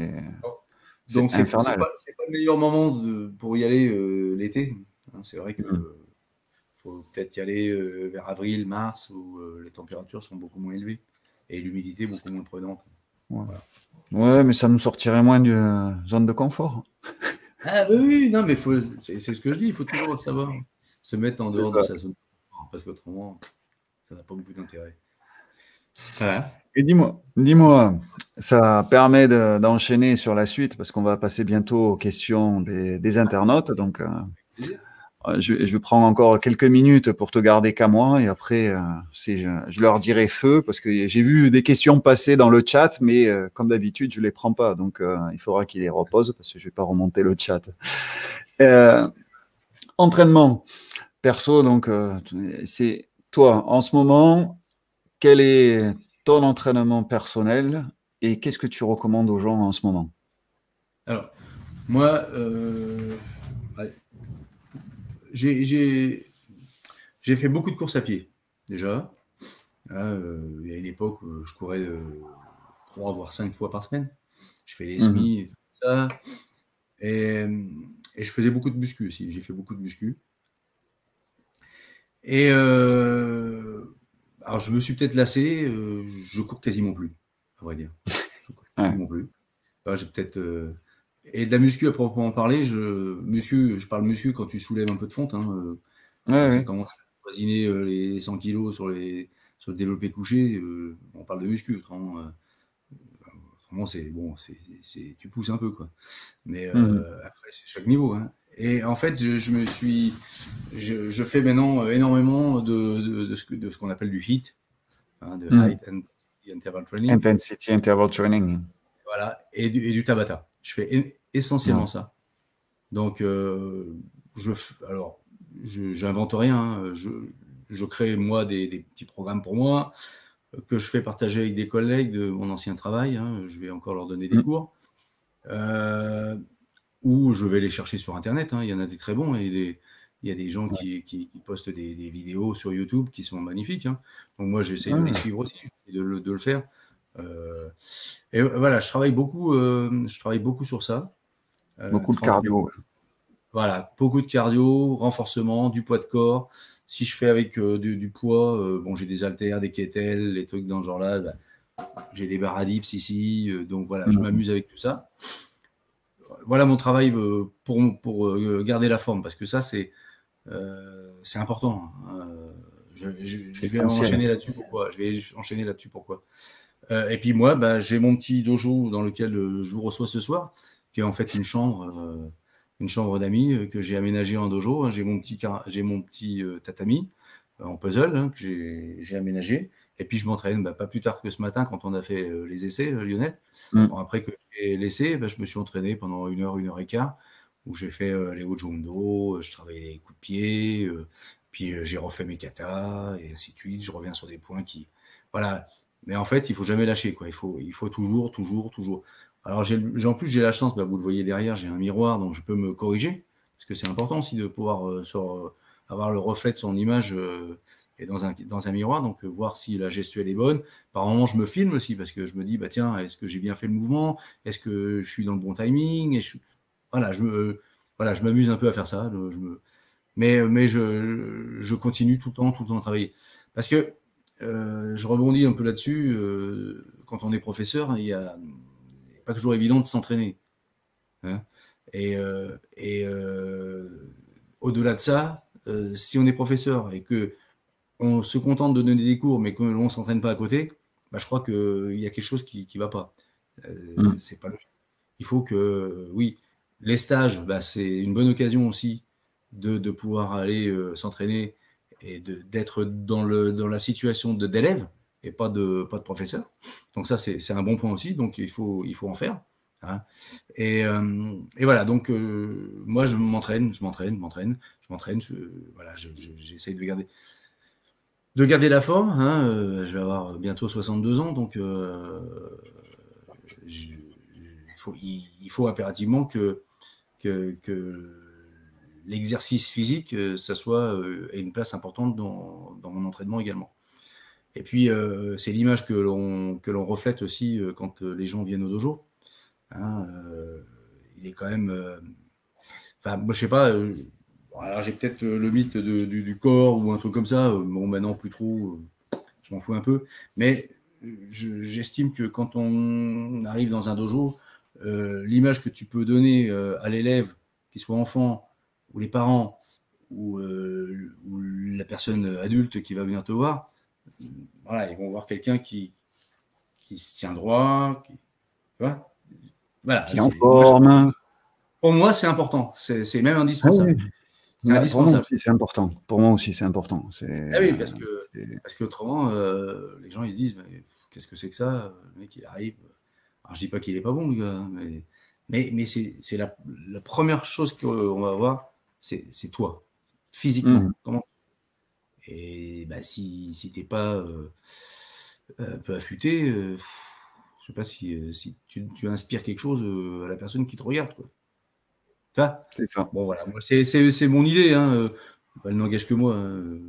Speaker 2: C'est
Speaker 3: Donc,
Speaker 2: infernal.
Speaker 3: c'est pas le meilleur moment pour y aller l'été, hein. C'est vrai que
Speaker 2: Hmm.
Speaker 3: faut peut-être y aller vers avril, mars, où les températures sont beaucoup moins élevées et l'humidité beaucoup moins prenante.
Speaker 2: Ouais.
Speaker 3: Voilà.
Speaker 2: Ouais, mais ça nous sortirait moins de zone de confort.
Speaker 3: Ah bah oui, non, mais c'est ce que je dis, il faut toujours savoir se mettre en
Speaker 2: C'est
Speaker 3: dehors de
Speaker 2: ça.
Speaker 3: sa zone de confort, parce qu'autrement, ça n'a pas beaucoup d'intérêt. Voilà.
Speaker 2: Et ça permet d'enchaîner sur la suite parce qu'on va passer bientôt aux questions des internautes. Donc,
Speaker 3: Plaisir.
Speaker 2: je prends encore quelques minutes pour te garder qu'à moi et après, je leur dirai feu parce que j'ai vu des questions passer dans le chat, mais comme d'habitude, je les prends pas. Donc, il faudra qu'ils les reposent parce que je vais pas remonter le chat. Euh, entraînement perso, donc, c'est toi en ce moment. Quel est ton entraînement personnel et qu'est-ce que tu recommandes aux gens en ce moment?
Speaker 3: Alors, moi, ouais, j'ai j'ai- j'ai fait beaucoup de courses à pied, déjà. Là, il y a une époque où je courais 3 voire 5 fois par semaine. Je fais des
Speaker 2: Mhm.
Speaker 3: semis et tout ça. Et, et je faisais beaucoup de muscu aussi. J'ai fait beaucoup de muscu. Et alors, je me suis peut-être lassé. Je cours quasiment plus, à vrai dire. Je cours
Speaker 2: Ouais.
Speaker 3: quasiment plus. Enfin, j'ai peut-être. Et de la muscu à proprement parler, je parle muscu quand tu soulèves un peu de fonte, hein,
Speaker 2: Ouais,
Speaker 3: quand ça
Speaker 2: ouais.
Speaker 3: commence à voisiner les 100 kilos sur le développé couché, on parle de muscu. Autrement, c'est bon, tu pousses un peu, quoi. Mais
Speaker 2: Mhm.
Speaker 3: après, c'est chaque niveau, hein. Et en fait, je fais maintenant énormément de ce qu'on appelle du HIIT, hein, de
Speaker 2: Mhm.
Speaker 3: High Intensity Interval Training,
Speaker 2: Intensity Interval Training.
Speaker 3: voilà, et du Tabata. Je fais essentiellement
Speaker 2: Ouais.
Speaker 3: ça. Donc, alors, j'invente rien, hein. Je crée moi des petits programmes pour moi que je fais partager avec des collègues de mon ancien travail, hein. Je vais encore leur donner des
Speaker 2: Mhm.
Speaker 3: cours. ou je vais les chercher sur Internet. Hein. Il y en a des très bons et il y a des gens qui postent des vidéos sur YouTube qui sont magnifiques. Hein. Donc moi, j'essaie de les suivre aussi, de le faire. Et voilà, je travaille beaucoup sur ça.
Speaker 2: Beaucoup de cardio.
Speaker 3: Voilà, beaucoup de cardio, renforcement, du poids de corps. Si je fais avec du poids, bon, j'ai des haltères, des kettlebells, les trucs dans ce genre-là. Bah, j'ai des barres à dips ici, donc voilà, je m'amuse avec tout ça. Voilà mon travail pour garder la forme, parce que ça, c'est important. Je vais enchaîner là-dessus. Pourquoi et puis moi, bah, j'ai mon petit dojo dans lequel je vous reçois ce soir, qui est en fait une chambre d'amis que j'ai aménagée en dojo. Hein. J'ai mon petit tatami en puzzle hein, que j'ai aménagé. Et puis je m'entraîne, bah, pas plus tard que ce matin quand on a fait les essais, Lionel. Bon, après que j'ai laissé, bah, je me suis entraîné pendant 1 heure et quart, où j'ai fait les hauts jumbo, je travaillais les coups de pied, puis j'ai refait mes katas, et ainsi de suite. Je reviens sur des points qui... Voilà. Mais en fait, il ne faut jamais lâcher, quoi. Il faut toujours. Alors en plus, j'ai la chance, bah, vous le voyez derrière, j'ai un miroir, donc je peux me corriger, parce que c'est important aussi de pouvoir avoir le reflet de son image et dans un miroir, donc voir si la gestuelle est bonne. Par moments, je me filme aussi, parce que je me dis, bah, tiens, est-ce que j'ai bien fait le mouvement? Est-ce que je suis dans le bon timing? Voilà, je m'amuse un peu à faire ça. Mais je continue tout le temps à travailler. Parce que je rebondis un peu là-dessus. Quand on est professeur, il n'est pas toujours évident de s'entraîner. Hein, et au-delà de ça, si on est professeur et qu'on se contente de donner des cours, mais que l'on ne s'entraîne pas à côté, bah, je crois qu'il y a quelque chose qui ne va pas. C'est pas logique. Il faut que, oui, les stages, bah, c'est une bonne occasion aussi de pouvoir aller s'entraîner et d'être dans la situation d'élève et pas de professeur. Donc ça, c'est un bon point aussi. Donc il faut en faire. Hein. Et voilà, donc moi, je m'entraîne. Voilà, j'essaye de garder la forme. Hein. Je vais avoir bientôt 62 ans, donc il faut impérativement que l'exercice physique, ça ait une place importante dans mon entraînement également. Et puis, c'est l'image que l'on reflète aussi quand les gens viennent au dojo. Hein, il est quand même... moi, je sais pas... alors, j'ai peut-être le mythe du corps ou un truc comme ça. Bon, maintenant, plus trop. Je m'en fous un peu. Mais j'estime que quand on arrive dans un dojo, l'image que tu peux donner à l'élève, qu'il soit enfant, ou les parents, ou la personne adulte qui va venir te voir, voilà, ils vont voir quelqu'un qui se tient droit, tu vois, voilà,
Speaker 2: qui est en forme.
Speaker 3: Pour moi, c'est important. C'est même indispensable.
Speaker 2: Ah oui. C'est indispensable. Pour moi aussi, c'est important.
Speaker 3: Ah oui, parce qu'autrement, les gens ils se disent qu'est-ce que c'est que ça? Le mec, il arrive. Alors, je dis pas qu'il est pas bon, le gars, mais c'est la première chose qu'on va voir, c'est toi, physiquement. Comment... Et bah, si t'es pas un peu affûté, je sais pas si tu inspires quelque chose à la personne qui te regarde, quoi. Tu vois?
Speaker 2: C'est ça.
Speaker 3: Bon, voilà, c'est mon idée, hein. Elle n'engage que moi. Hein.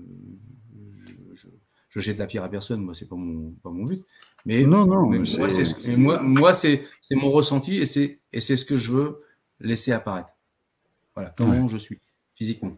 Speaker 3: Je jette la pierre à personne, moi, c'est pas mon but. Mais,
Speaker 2: non,
Speaker 3: moi, c'est mon ressenti et c'est ce que je veux laisser apparaître. Voilà, comment je suis physiquement.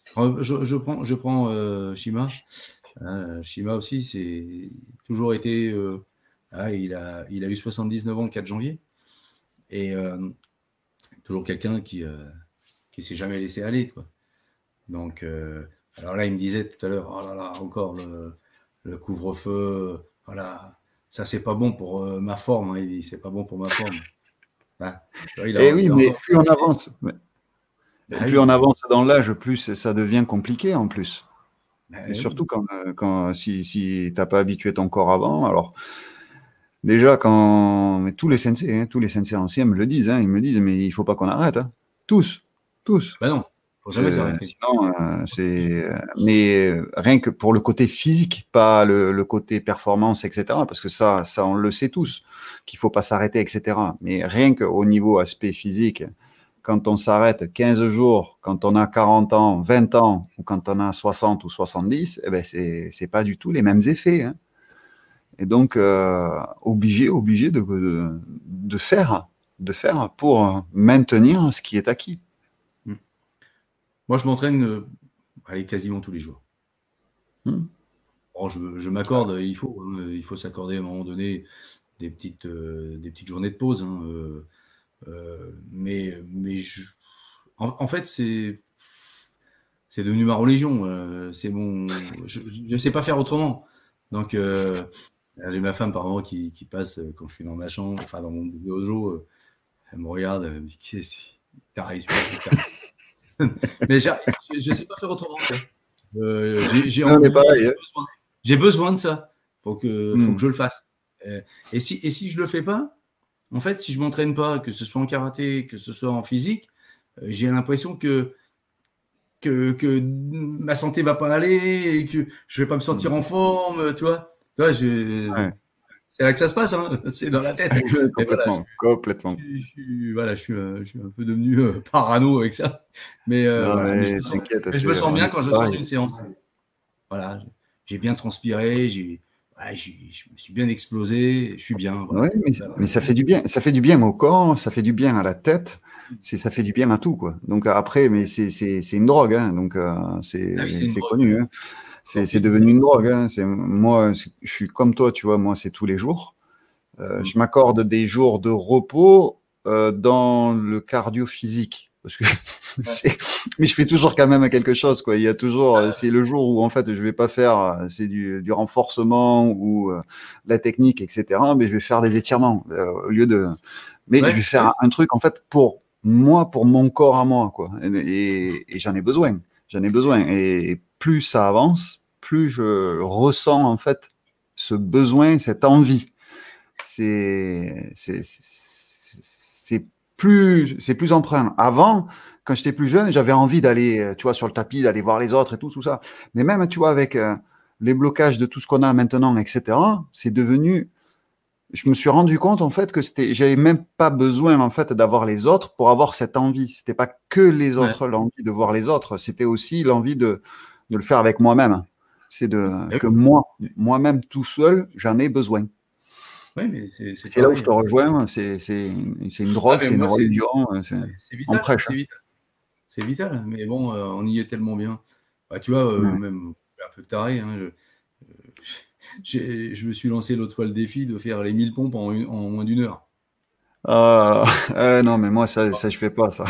Speaker 3: Je prends Shima. Shima aussi, c'est toujours été. Il a eu 79 ans le 4 janvier. Et toujours quelqu'un qui s'est jamais laissé aller, quoi. Donc, alors là, il me disait tout à l'heure, oh là là, encore le couvre-feu, voilà. Ça, c'est pas bon pour ma forme. Hein, il dit, c'est pas bon pour ma forme. Bah,
Speaker 2: mais plus on avance, plus on avance dans l'âge, plus ça devient compliqué en plus. Et surtout si tu n'as pas habitué ton corps avant. Alors, déjà, mais tous les sensei anciens me le disent. Hein, ils me disent, mais il ne faut pas qu'on arrête. Hein. Tous.
Speaker 3: Bah non, Faut jamais s'arrêter.
Speaker 2: Sinon, mais rien que pour le côté physique, pas le côté performance, etc. Parce que ça, on le sait tous, qu'il faut pas s'arrêter, etc. Mais rien qu'au niveau aspect physique, quand on s'arrête 15 jours, quand on a 40 ans, 20 ans, ou quand on a 60 ou 70, eh ben c'est pas du tout les mêmes effets. Hein. Et donc, obligé de faire pour maintenir ce qui est acquis.
Speaker 3: Moi, je m'entraîne quasiment tous les jours. Bon, je m'accorde, il faut s'accorder à un moment donné des petites journées de pause. Hein, mais en fait, c'est devenu ma religion. C'est je ne sais pas faire autrement. Donc, j'ai ma femme par moment qui passe quand je suis dans ma chambre, enfin dans mon dojo, elle me regarde, elle me dit qu'est-ce que t'arrives. Mais je ne sais pas faire autrement. J'ai besoin de ça. Faut que je le fasse. Et si je le fais pas, en fait, si je m'entraîne pas, que ce soit en karaté, que ce soit en physique, j'ai l'impression que ma santé va pas aller et que je vais pas me sentir en forme, tu vois. C'est là que ça se passe, hein. C'est dans la tête.
Speaker 2: Complètement.
Speaker 3: Je suis un peu devenu parano avec ça. Mais je me sens bien quand je sors d'une séance. Voilà, j'ai bien transpiré, je me suis bien explosé, je suis bien. Voilà.
Speaker 2: Ouais, mais ça fait du bien. Ça fait du bien au corps, ça fait du bien à la tête, ça fait du bien à tout, quoi. Donc après, mais c'est une drogue, hein. Donc c'est connu. Hein. C'est devenu une drogue. Hein. Moi, je suis comme toi, tu vois. Moi, c'est tous les jours. Je m'accorde des jours de repos dans le cardio physique. Parce que mais je fais toujours quand même quelque chose, quoi. Il y a toujours, c'est le jour où en fait je vais pas faire, c'est du renforcement ou la technique, etc. Mais je vais faire des étirements au lieu de. Mais je vais faire un truc en fait pour moi, pour mon corps à moi, quoi. Et j'en ai besoin. Et plus ça avance, plus je ressens en fait ce besoin, cette envie. C'est plus emprunt. Avant, quand j'étais plus jeune, j'avais envie d'aller, tu vois, sur le tapis, d'aller voir les autres et tout ça. Mais même, tu vois, avec les blocages de tout ce qu'on a maintenant, etc., c'est devenu. Je me suis rendu compte en fait que j'avais même pas besoin en fait d'avoir les autres pour avoir cette envie. C'était pas que les autres l'envie de voir les autres, c'était aussi l'envie de le faire avec moi-même. C'est que moi-même tout seul, j'en ai besoin.
Speaker 3: Oui, mais
Speaker 2: c'est là où je te rejoins. C'est une drogue, c'est une religion.
Speaker 3: C'est vital. C'est vital. Mais bon, on y est tellement bien. Bah, tu vois, même un peu taré. Hein, je me suis lancé l'autre fois le défi de faire les 1000 pompes en moins d'une heure.
Speaker 2: Non, mais moi, ça je fais pas ça.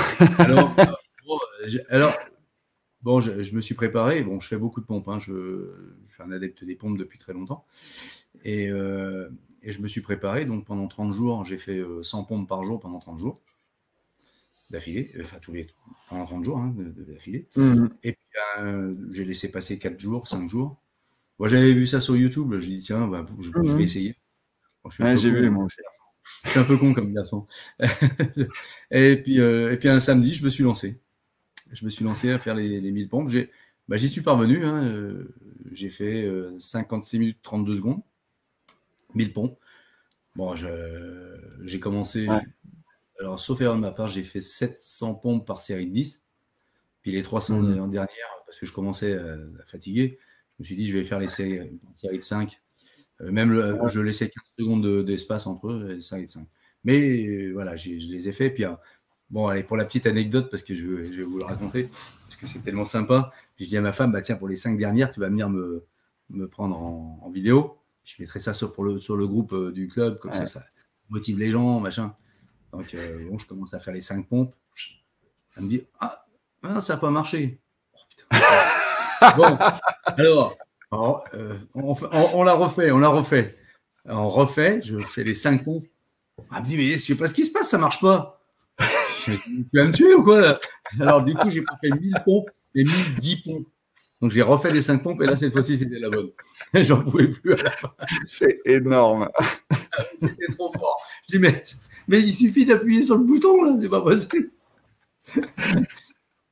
Speaker 3: Alors, je me suis préparé. Bon, je fais beaucoup de pompes. Hein, je suis un adepte des pompes depuis très longtemps. Et je me suis préparé. Donc, pendant 30 jours, j'ai fait 100 pompes par jour pendant 30 jours d'affilée. Enfin, pendant 30 jours d'affilée. Et puis, j'ai laissé passer 4 jours, 5 jours. Moi, j'avais vu ça sur YouTube. J'ai dit, tiens, je vais essayer. Bon,
Speaker 2: j'ai vu, moi aussi.
Speaker 3: Je suis un peu con comme garçon. et puis, un samedi, je me suis lancé. Je me suis lancé à faire les 1000 pompes. J'y suis parvenu. Hein. J'ai fait 56 minutes 32 secondes. 1000 pompes. Bon, j'ai commencé. Alors, sauf erreur de ma part, j'ai fait 700 pompes par série de 10. Puis les 300 dernières, parce que je commençais à fatiguer, je me suis dit, je vais faire les séries de 5. Je laissais 15 secondes d'espace entre eux, les séries de 5. Mais voilà, je les ai fait. Puis, bon, allez, pour la petite anecdote, parce que je vais vous le raconter, parce que c'est tellement sympa. Puis je dis à ma femme, tiens, pour les 5 dernières, tu vas venir me prendre en vidéo. Je mettrai ça sur le groupe du club, comme ça motive les gens, machin. Donc, je commence à faire les 5 pompes. Elle me dit, ça n'a pas marché. Oh, putain. Bon, alors, on l'a refait. On refait, je fais les 5 pompes. Elle me dit, mais je sais pas ce qui se passe, ça marche pas. Tu vas me tuer ou quoi là? Alors, du coup, j'ai pas fait 1000 pompes, mais 1010 pompes. Donc, j'ai refait les 5 pompes et là, cette fois-ci, c'était la bonne. J'en pouvais plus à la fin.
Speaker 2: C'est énorme.
Speaker 3: C'était trop fort. Je dis, mais il suffit d'appuyer sur le bouton, là, c'est pas possible.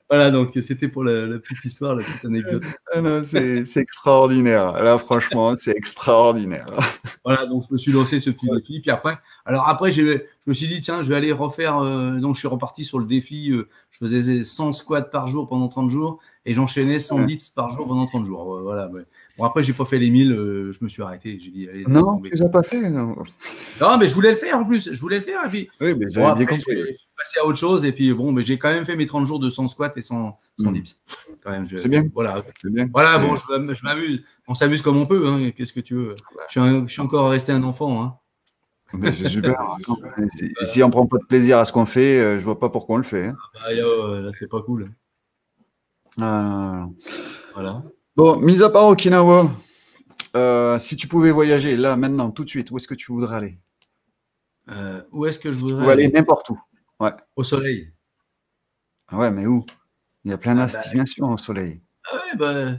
Speaker 3: Voilà, donc c'était pour la petite histoire, la petite anecdote.
Speaker 2: Ah non, c'est extraordinaire. Là, franchement, c'est extraordinaire.
Speaker 3: Voilà, donc je me suis lancé ce petit défi. Puis après, je me suis dit, tiens, je vais aller refaire. Donc je suis reparti sur le défi. Je faisais 100 squats par jour pendant 30 jours et j'enchaînais 100 dips par jour pendant 30 jours. Voilà. Ouais. Bon, après, j'ai pas fait les 1000. Je me suis arrêté. J'ai dit, allez, laisse
Speaker 2: Non,
Speaker 3: tomber.
Speaker 2: tu les as pas fait. Non,
Speaker 3: Non, mais je voulais le faire en plus. Je voulais le faire. Et puis,
Speaker 2: oui, mais
Speaker 3: bon,
Speaker 2: j'avais bien
Speaker 3: après,
Speaker 2: compris.
Speaker 3: j'ai passé à autre chose. Et puis, bon, mais j'ai quand même fait mes 30 jours de 100 squats et 100 dips. Quand même,
Speaker 2: C'est bien.
Speaker 3: Voilà.
Speaker 2: C'est bien.
Speaker 3: Voilà, bon, je m'amuse. On s'amuse comme on peut. Hein. Qu'est-ce que tu veux? Je suis encore resté un enfant. Hein.
Speaker 2: Mais c'est super. Et si on prend pas de plaisir à ce qu'on fait, je vois pas pourquoi on le fait. Hein.
Speaker 3: Ah, là, c'est pas cool.
Speaker 2: Ah, non, non.
Speaker 3: Voilà.
Speaker 2: Bon, mis à part Okinawa, si tu pouvais voyager là, maintenant, tout de suite, où est-ce que tu voudrais aller?
Speaker 3: Où est-ce que je
Speaker 2: Tu
Speaker 3: voudrais
Speaker 2: pouvais aller
Speaker 3: aller?
Speaker 2: n'importe où. Ouais.
Speaker 3: Au soleil.
Speaker 2: Ah ouais, mais où? Il y a plein
Speaker 3: Ah,
Speaker 2: destinations au soleil.
Speaker 3: ouais,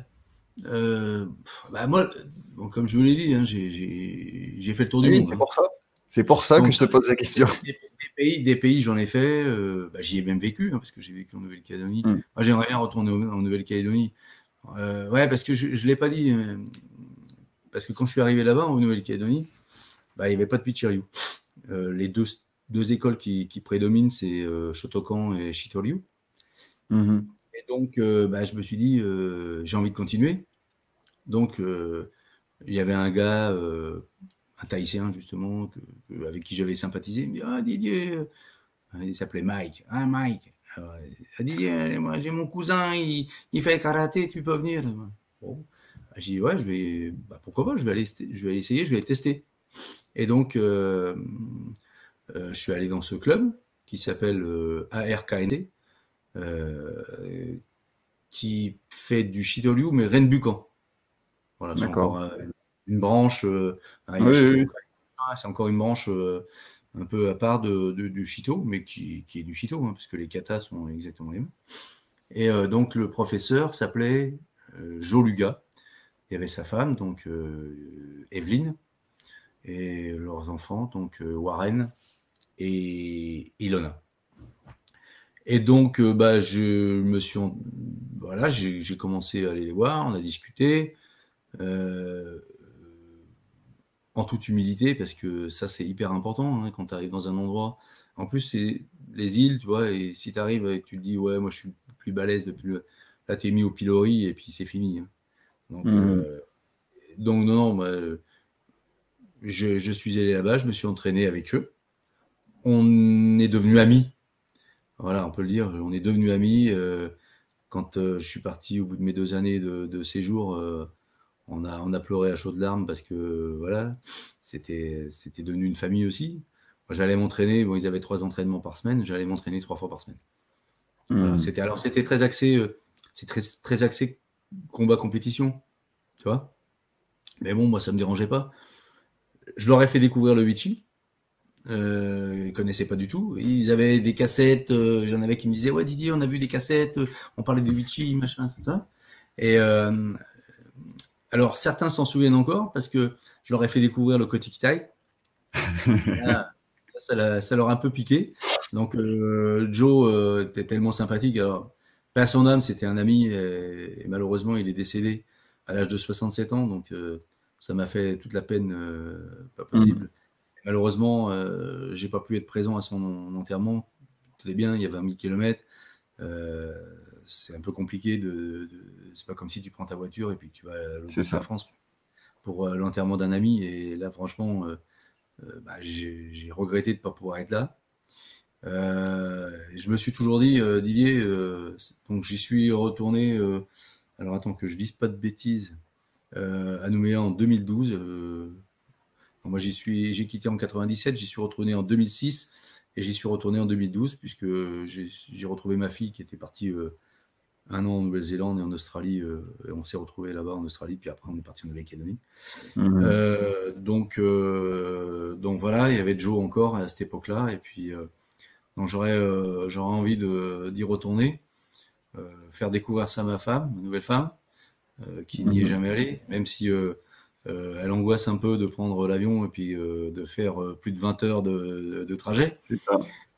Speaker 3: moi, bon, comme je vous l'ai dit, hein, j'ai fait le tour du
Speaker 2: Oui,
Speaker 3: monde.
Speaker 2: c'est
Speaker 3: Hein.
Speaker 2: pour ça. C'est pour ça
Speaker 3: Donc,
Speaker 2: que je te pose la question.
Speaker 3: des pays, j'en ai fait. J'y ai même vécu, hein, parce que j'ai vécu en Nouvelle-Calédonie.
Speaker 2: Mm.
Speaker 3: Moi, j'aimerais bien retourner en Nouvelle-Calédonie. Ouais, parce que je ne l'ai pas dit. Parce que quand je suis arrivé là-bas, en Nouvelle-Calédonie, il n'y avait pas de Pichiriou. Les deux écoles qui prédominent, c'est Shotokan et Shitoryu.
Speaker 2: Mhm.
Speaker 3: Et donc, je me suis dit, j'ai envie de continuer. Donc, il y avait un gars, un Tahitien justement, avec qui j'avais sympathisé. Il me dit, ah Didier, il s'appelait Mike. Ah Mike, alors, Didier, moi j'ai mon cousin, il fait karaté, tu peux venir. Bon. J'ai dit, ouais, pourquoi pas, je vais aller essayer, je vais aller tester. Et donc, je suis allé dans ce club qui s'appelle ARKNT, qui fait du Shitoryu, mais Renbukan. Voilà, c'est
Speaker 2: D'accord.
Speaker 3: encore une branche.
Speaker 2: Oui.
Speaker 3: C'est encore une branche un peu à part du Shito, mais qui est du Shito, hein, parce que les katas sont exactement les mêmes. Et donc, le professeur s'appelait Joe Luga. Il y avait sa femme, donc Evelyne, et leurs enfants, donc Warren et Ilona. Et donc, je me suis, voilà, j'ai commencé à aller les voir, on a discuté, en toute humilité, parce que ça, c'est hyper important hein, quand tu arrives dans un endroit. En plus, c'est les îles, tu vois, et si tu arrives et que tu te dis, ouais, moi, je suis plus balèze depuis là, tu es mis au pilori et puis c'est fini. Hein. Donc, non, moi, je suis allé là-bas, je me suis entraîné avec eux. On est devenus amis. Voilà, on peut le dire, on est devenus amis. Quand je suis parti au bout de mes 2 années de séjour, on a pleuré à chaudes larmes parce que voilà, c'était devenu une famille aussi. Moi, j'allais m'entraîner, bon, ils avaient 3 entraînements par semaine, j'allais m'entraîner 3 fois par semaine. Voilà, c'était très axé, très axé combat compétition, tu vois. Mais bon, moi, ça me dérangeait pas. Je leur ai fait découvrir le Vichy. Ils connaissaient pas du tout. Ils avaient des cassettes. J'en avais qui me disaient, ouais Didier, on a vu des cassettes. On parlait de Vichy, machin, tout ça. Et alors certains s'en souviennent encore parce que je leur ai fait découvrir le Kotikitai. Ça leur a un peu piqué. Donc Joe était tellement sympathique. Alors, paix à son âme, c'était un ami et malheureusement il est décédé à l'âge de 67 ans. Donc ça m'a fait toute la peine pas possible. Malheureusement, j'ai pas pu être présent à son enterrement. Tout est bien, il y a 20 000 km. C'est un peu compliqué. C'est pas comme si tu prends ta voiture et puis que tu vas à l'autre bout de la France pour l'enterrement d'un ami. Et là, franchement, j'ai regretté de ne pas pouvoir être là. Je me suis toujours dit, Didier, donc j'y suis retourné. Alors attends que je dise pas de bêtises. À Nouméa en 2012. Moi, j'ai quitté en 97, j'y suis retourné en 2006 et j'y suis retourné en 2012 puisque j'ai retrouvé ma fille qui était partie 1 an en Nouvelle-Zélande et en Australie et on s'est retrouvé là-bas en Australie puis après on est parti en Nouvelle-Calédonie. Donc voilà, il y avait Joe encore à cette époque-là et puis donc j'aurais envie d'y retourner, faire découvrir ça à ma femme, ma nouvelle femme, qui n'y est jamais allée, même si elle angoisse un peu de prendre l'avion et puis de faire plus de 20 heures de trajet.
Speaker 2: C'est ça.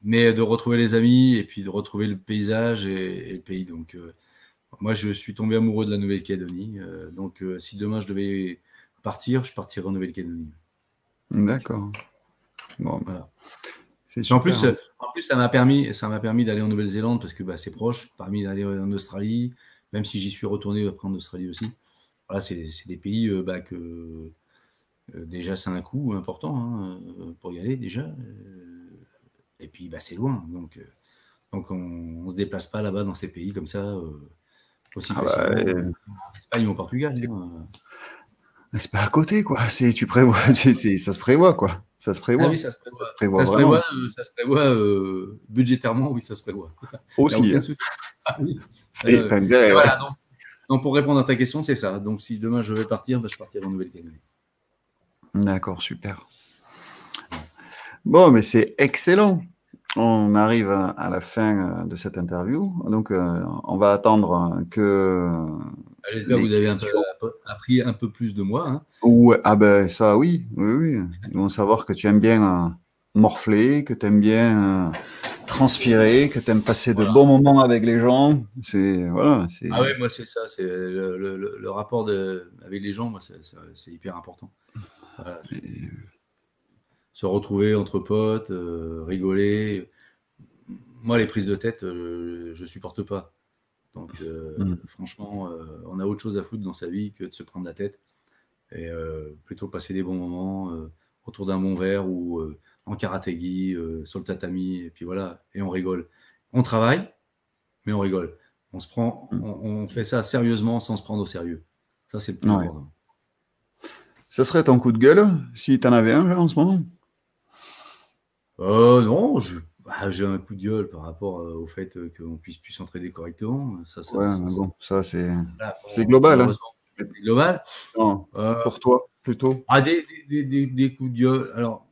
Speaker 3: mais de retrouver les amis et puis de retrouver le paysage et le pays. Donc, moi, je suis tombé amoureux de la Nouvelle-Calédonie. Donc, si demain je devais partir, je partirais en Nouvelle-Calédonie.
Speaker 2: D'accord. Bon,
Speaker 3: Voilà.
Speaker 2: c'est
Speaker 3: En
Speaker 2: super.
Speaker 3: plus, ça m'a permis d'aller en Nouvelle-Zélande parce que c'est proche, permis d'aller en Australie, même si j'y suis retourné après en Australie aussi. Voilà, c'est des pays que déjà c'est un coût important pour y aller déjà. Et puis c'est loin, donc on se déplace pas là-bas dans ces pays comme ça aussi facilement. En Espagne ou au Portugal.
Speaker 2: C'est pas à côté, quoi. Tu prévois, ça se prévoit, quoi. Ça se prévoit.
Speaker 3: Ah oui, ça se prévoit.
Speaker 2: Ça se prévoit vraiment.
Speaker 3: Ça se prévoit budgétairement, oui, ça se prévoit. Il n'y a
Speaker 2: Aussi.
Speaker 3: aucun souci. Ah oui.
Speaker 2: T'as intérêt,
Speaker 3: Voilà, donc, pour répondre à ta question, c'est ça. Donc, si demain je vais partir, je partirai en Nouvelle-Calédonie.
Speaker 2: D'accord, super. Bon, mais c'est excellent. On arrive à la fin de cette interview. Donc, on va attendre que.
Speaker 3: J'espère que vous avez appris un peu plus de moi. Hein.
Speaker 2: Ouais, ah ben ça, oui. Ils vont savoir que tu aimes bien morfler, que tu aimes bien transpirer, que tu aimes passer de bons moments avec les gens.
Speaker 3: Ah ouais, moi c'est ça. C'est le rapport avec les gens, moi, c'est hyper important. Voilà. Se retrouver entre potes, rigoler. Moi, les prises de tête, je supporte pas. Donc, franchement, on a autre chose à foutre dans sa vie que de se prendre la tête. Et plutôt passer des bons moments autour d'un bon verre ou en karatégi, sur le tatami, et puis voilà, et on rigole. On travaille, mais on rigole. On fait ça sérieusement sans se prendre au sérieux. Ça, c'est le plus important.
Speaker 2: Ça serait ton coup de gueule, si tu en avais un là, en ce moment?
Speaker 3: Non, j'ai un coup de gueule par rapport au fait qu'on puisse plus s'entraider correctement.
Speaker 2: C'est global. Hein.
Speaker 3: C'est global.
Speaker 2: Non, pour toi, plutôt.
Speaker 3: Des coups de gueule. Alors,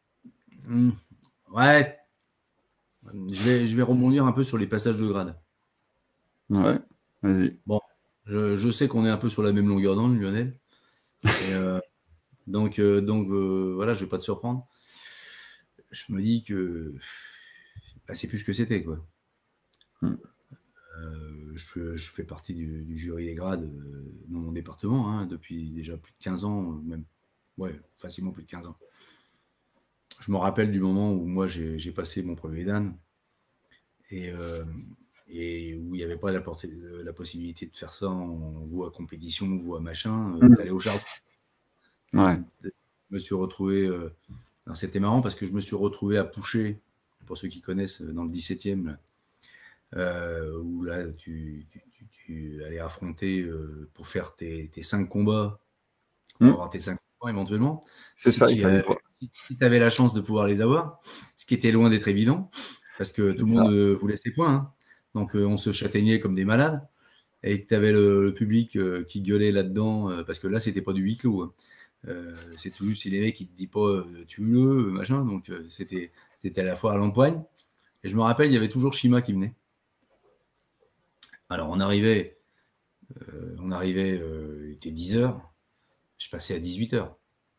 Speaker 3: ouais, je vais rebondir un peu sur les passages de grade.
Speaker 2: Ouais, vas-y.
Speaker 3: Bon, je sais qu'on est un peu sur la même longueur d'onde, Lionel. Et, donc voilà, je vais pas te surprendre. Je me dis que c'est plus ce que c'était, quoi. Je fais partie du jury des grades dans mon département depuis déjà plus de 15 ans, même facilement plus de 15 ans. Je me rappelle du moment où moi j'ai passé mon premier Dan et où il n'y avait pas la possibilité de faire ça en voie compétition, voie machin, d'aller au charbon.
Speaker 2: Ouais.
Speaker 3: Je me suis retrouvé... c'était marrant parce que je me suis retrouvé à Pouchet, pour ceux qui connaissent, dans le 17e, où là, tu allais affronter pour faire tes 5 combats, pour avoir tes 5 combats éventuellement.
Speaker 2: C'est ça, il fallait
Speaker 3: si tu avais la chance de pouvoir les avoir, ce qui était loin d'être évident, parce que tout le monde voulait ses points. Hein. Donc, on se châtaignait comme des malades. Et tu avais le public qui gueulait là-dedans, parce que là, c'était pas du huis clos. Hein. C'est tout juste si les mecs qui te disent pas tue-le, machin. Donc, c'était à la fois à l'empoigne. Et je me rappelle, il y avait toujours Shima qui venait. Alors, on arrivait, il était 10h, je passais à 18h.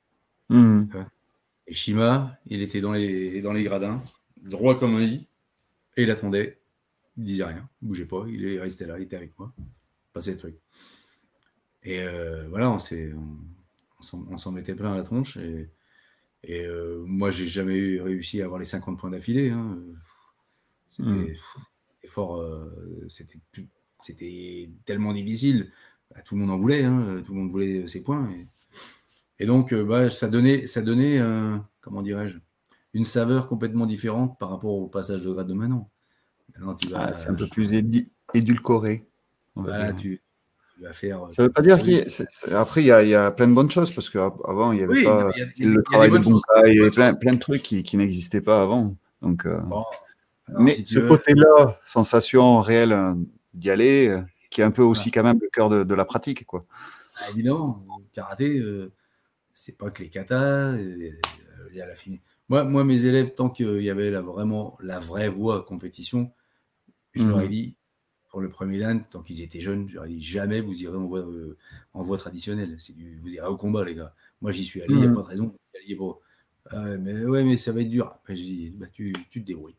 Speaker 3: Et Shima, il était dans les gradins, droit comme un i, et il attendait, il disait rien, il bougeait pas, il restait là, il était avec moi, passait le truc. Et voilà, on s'en mettait plein la tronche, et moi, j'ai jamais réussi à avoir les 50 points d'affilée. Hein. C'était fort, c'était tellement difficile. Tout le monde en voulait, hein, tout le monde voulait ses points. Et donc, ça donnait comment dirais-je, une saveur complètement différente par rapport au passage de grade de maintenant.
Speaker 2: C'est un peu plus édulcoré.
Speaker 3: Voilà, tu vas faire.
Speaker 2: Ça ne veut pas dire qu'après, il y a plein de bonnes choses, parce qu'avant, il n'y avait pas le travail de Bunkai, il y avait plein de trucs qui n'existaient pas avant. Donc, mais si ce côté-là, sensation réelle d'y aller, qui est un peu aussi quand même le cœur de la pratique, quoi.
Speaker 3: Évidemment, le karaté, c'est pas que les katas, il y a la fine. Moi, mes élèves, tant qu'il y avait vraiment la vraie voie compétition, je leur ai dit, pour le premier dan, tant qu'ils étaient jeunes, je leur ai dit, jamais vous irez en voie traditionnelle. Vous irez au combat, les gars. Moi, j'y suis allé, il n'y a pas de raison. Mais ça va être dur. Je dis, tu te débrouilles.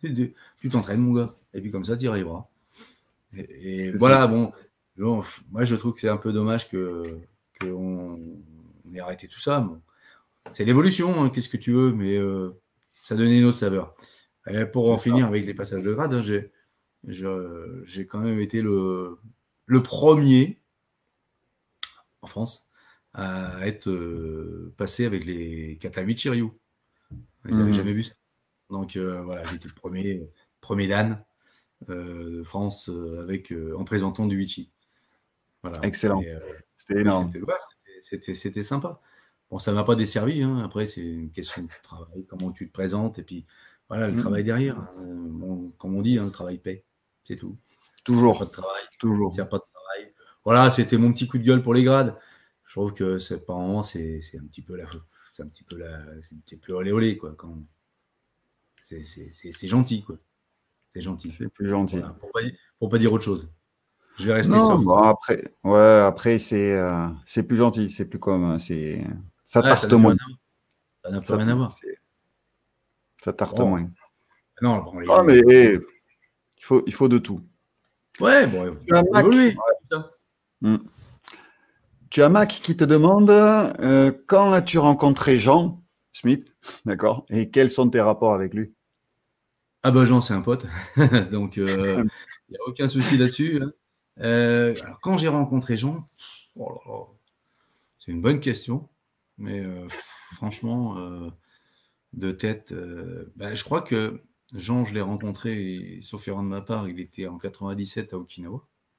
Speaker 3: Tu t'entraînes, mon gars. Et puis comme ça, tu y arriveras. Et
Speaker 2: C'est
Speaker 3: voilà,
Speaker 2: ça.
Speaker 3: bon, moi je trouve que c'est un peu dommage qu'on ait arrêté tout ça. Bon, c'est l'évolution, hein, qu'est-ce que tu veux, mais ça donnait une autre saveur. Et pour en
Speaker 2: C'est ça.
Speaker 3: finir avec les passages de grade, hein, j'ai quand même été le premier en France à être passé avec les Katami Chiryu. Ils n'avaient jamais vu ça. Donc voilà, j'étais le premier Dan de France en présentant du Vichy. Voilà.
Speaker 2: Excellent.
Speaker 3: Et,
Speaker 2: C'était
Speaker 3: oui,
Speaker 2: énorme.
Speaker 3: c'était sympa. Bon, ça ne m'a pas desservi. Hein. Après, c'est une question de travail, comment tu te présentes, et puis voilà, le travail derrière. Hein. Bon, comme on dit, hein, le travail paie. C'est tout. Il n'y a pas
Speaker 2: Toujours.
Speaker 3: de travail.
Speaker 2: Toujours.
Speaker 3: S'il n'y a pas de travail. Voilà, c'était mon petit coup de gueule pour les grades. Je trouve que par moment, c'est un petit peu c'est un petit peu olé olé, quoi. C'est gentil, quoi. C'est gentil.
Speaker 2: C'est plus gentil.
Speaker 3: Voilà, pour pas dire autre chose. Je vais rester
Speaker 2: Non,
Speaker 3: soft.
Speaker 2: bon, après c'est plus gentil. C'est plus comme. Ça
Speaker 3: Ah, ça
Speaker 2: tarte
Speaker 3: n'a plus
Speaker 2: moins.
Speaker 3: rien à voir. Ça n'a plus
Speaker 2: Ça,
Speaker 3: rien à voir.
Speaker 2: ça tarte
Speaker 3: Bon.
Speaker 2: moins.
Speaker 3: Non, bon,
Speaker 2: Ah, mais il faut de tout.
Speaker 3: Ouais, bon,
Speaker 2: Tu as Mac.
Speaker 3: évoluer.
Speaker 2: Tu as Mac qui te demande quand as-tu rencontré Jean Smith, d'accord, et quels sont tes rapports avec lui?
Speaker 3: Ah bah Jean, c'est un pote. Donc, il n'y a aucun souci là-dessus. Hein. Alors, quand j'ai rencontré Jean, oh là là, c'est une bonne question. Mais franchement, de tête, je crois que Jean, je l'ai rencontré, sauf erreur de ma part, il était en 97 à Okinawa.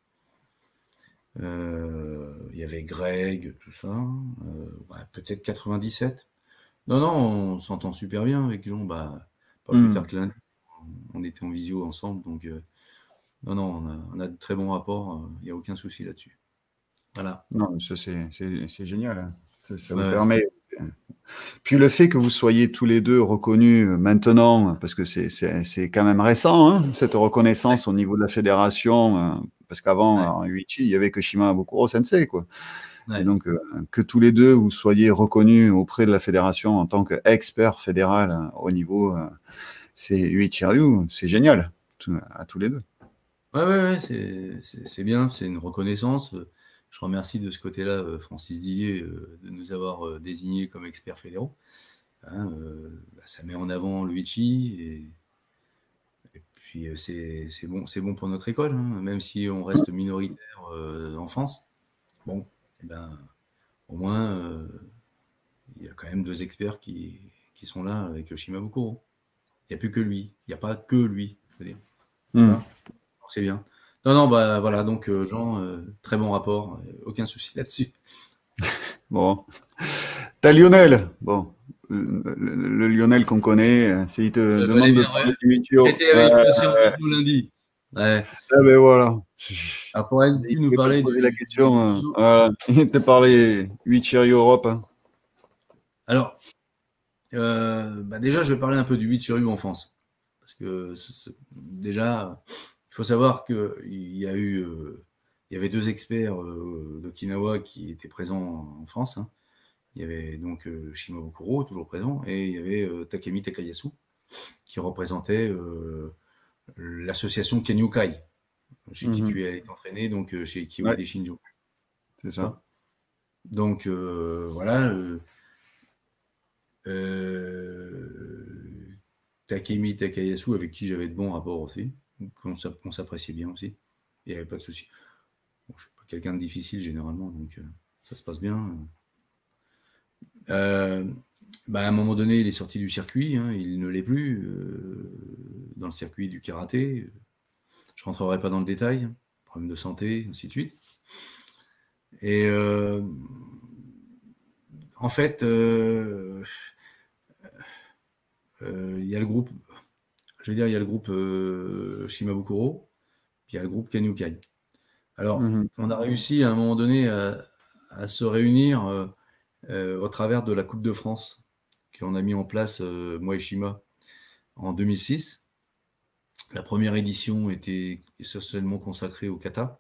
Speaker 3: Il y avait Greg, tout ça. Peut-être 97. Non, on s'entend super bien avec Jean. Pas plus tard que lundi. On était en visio ensemble. Donc, non, on a de très bons rapports. Il n'y a aucun souci là-dessus. Voilà.
Speaker 2: Non, ça c'est génial. Hein. Ça vous
Speaker 3: Ouais.
Speaker 2: permet. Puis le fait que vous soyez tous les deux reconnus maintenant, parce que c'est quand même récent, hein, cette reconnaissance au niveau de la fédération, parce qu'avant, en Uichi, il y avait que Shimabukuro Sensei, quoi.
Speaker 3: Ouais.
Speaker 2: Et donc, que tous les deux, vous soyez reconnus auprès de la fédération en tant qu'expert fédéral au niveau, c'est Uichi Ryu, c'est génial, à tous les deux.
Speaker 3: Ouais, c'est bien, c'est une reconnaissance. Je remercie de ce côté-là Francis Dillier de nous avoir désignés comme experts fédéraux. Hein, ça met en avant Luigi et puis c'est bon pour notre école, hein, même si on reste minoritaire en France. Bon, au moins il y a quand même 2 experts qui sont là avec Shimabukuro. Il n'y a plus que lui, il n'y a pas que lui, je veux dire. Voilà. C'est bien. Non, voilà, donc Jean, très bon rapport, aucun souci là-dessus.
Speaker 2: Bon. T'as Lionel. Bon. Le Lionel qu'on connaît, s'il te demande de parler du Michio.
Speaker 3: J'étais avec nous lundi. Ouais.
Speaker 2: Ah ben voilà.
Speaker 3: Alors, pourrais-tu nous parler
Speaker 2: poser la question. Voilà. Il te parlait Uichi Europe. Hein.
Speaker 3: Alors, déjà, je vais parler un peu du Uichi en France. Parce que déjà, il faut savoir qu'il y avait 2 experts d'Okinawa qui étaient présents en France. Hein. Il y avait donc Shimabukuro, toujours présent, et il y avait Takemi Takayasu, qui représentait l'association Kenyukai, chez qui tu es allé t'entraîner, donc chez Kiwade Shinjo.
Speaker 2: C'est ça.
Speaker 3: Donc voilà. Takemi Takayasu, avec qui j'avais de bons rapports aussi. On s'appréciait bien aussi. Il n'y avait pas de souci. Bon, je ne suis pas quelqu'un de difficile généralement, donc ça se passe bien. À un moment donné, il est sorti du circuit, hein, il ne l'est plus dans le circuit du karaté. Je ne rentrerai pas dans le détail, problème de santé, ainsi de suite. Et en fait, il y a le groupe, il y a le groupe Shimabukuro, puis il y a le groupe Kenyukai. Alors, on a réussi à un moment donné à se réunir au travers de la Coupe de France qu'on a mis en place, moi et Shima, en 2006. La première édition était essentiellement consacrée au kata.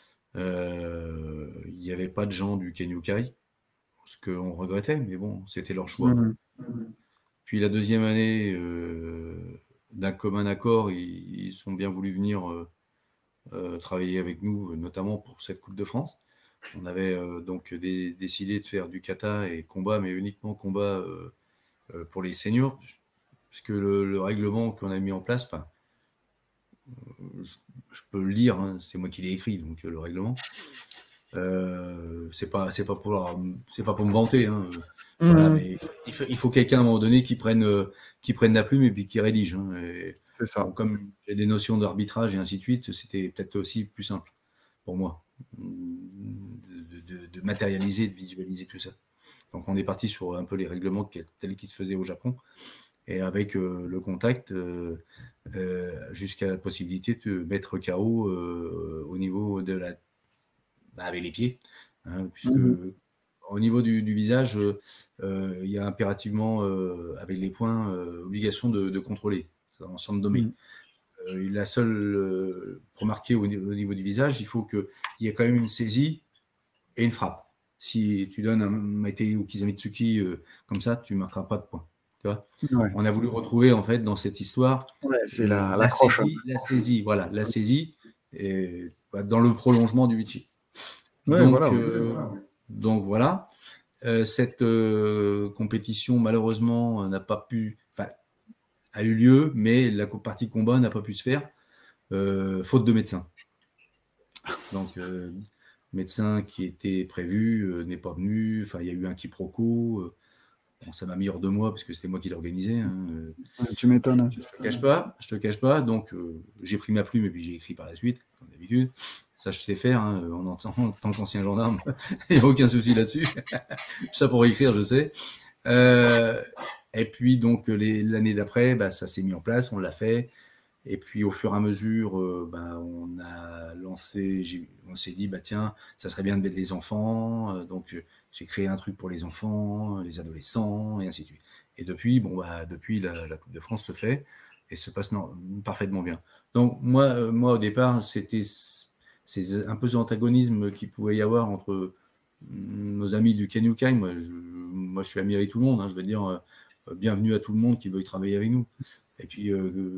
Speaker 3: Il n'y avait pas de gens du Kenyukai, ce qu'on regrettait, mais bon, c'était leur choix. Puis la deuxième année, d'un commun accord, ils sont bien voulu venir travailler avec nous, notamment pour cette Coupe de France. On avait donc décidé de faire du kata et combat, mais uniquement combat pour les seniors, puisque le règlement qu'on a mis en place, enfin, je peux le lire, hein, c'est moi qui l'ai écrit, donc le règlement. C'est pas pour me vanter, hein, voilà, mais il faut quelqu'un à un moment donné qui prenne la plume et puis qui rédige. Hein,
Speaker 2: C'est ça.
Speaker 3: bon, comme j'ai des notions d'arbitrage et ainsi de suite, c'était peut-être aussi plus simple pour moi de matérialiser, de visualiser tout ça. Donc on est parti sur un peu les règlements tels qu'ils se faisaient au Japon, et avec le contact jusqu'à la possibilité de mettre KO au niveau de avec les pieds, hein, puisque au niveau du visage, il y a impérativement avec les poings obligation de contrôler sans dommer. La seule remarquer au niveau du visage, il faut qu'il y ait quand même une saisie et une frappe. Si tu donnes un Maite ou Kizamitsuki comme ça, tu ne marqueras pas de points. Tu vois, on a voulu retrouver en fait dans cette histoire
Speaker 2: c'est l'accroche.
Speaker 3: La saisie, voilà, la saisie et, dans le prolongement du Vichy.
Speaker 2: Ouais,
Speaker 3: donc voilà. Cette compétition malheureusement n'a pas pu, a eu lieu, mais la partie combat n'a pas pu se faire faute de médecins. Donc médecin qui était prévu n'est pas venu. Enfin, il y a eu un quiproquo. Bon, ça m'a mis hors de moi parce que c'était moi qui l'organisais. Hein.
Speaker 2: Tu m'étonnes.
Speaker 3: Je te cache pas. Donc j'ai pris ma plume et puis j'ai écrit par la suite, comme d'habitude. Ça, je sais faire, hein, en tant qu'ancien gendarme. Il n'y a aucun souci là-dessus. Ça, pour écrire, je sais. Et puis, donc, l'année d'après, ça s'est mis en place, on l'a fait. Et puis, au fur et à mesure, on a lancé, on s'est dit, tiens, ça serait bien de mettre les enfants. Donc, j'ai créé un truc pour les enfants, les adolescents, et ainsi de suite. Et depuis, depuis, la Coupe de France se fait et se passe parfaitement bien. Donc, moi au départ, c'était un peu l'antagonisme qu'il pouvait y avoir entre nos amis du Kenyukai. Moi, je suis ami avec tout le monde. Hein, je veux dire, bienvenue à tout le monde qui veuille travailler avec nous. Et puis,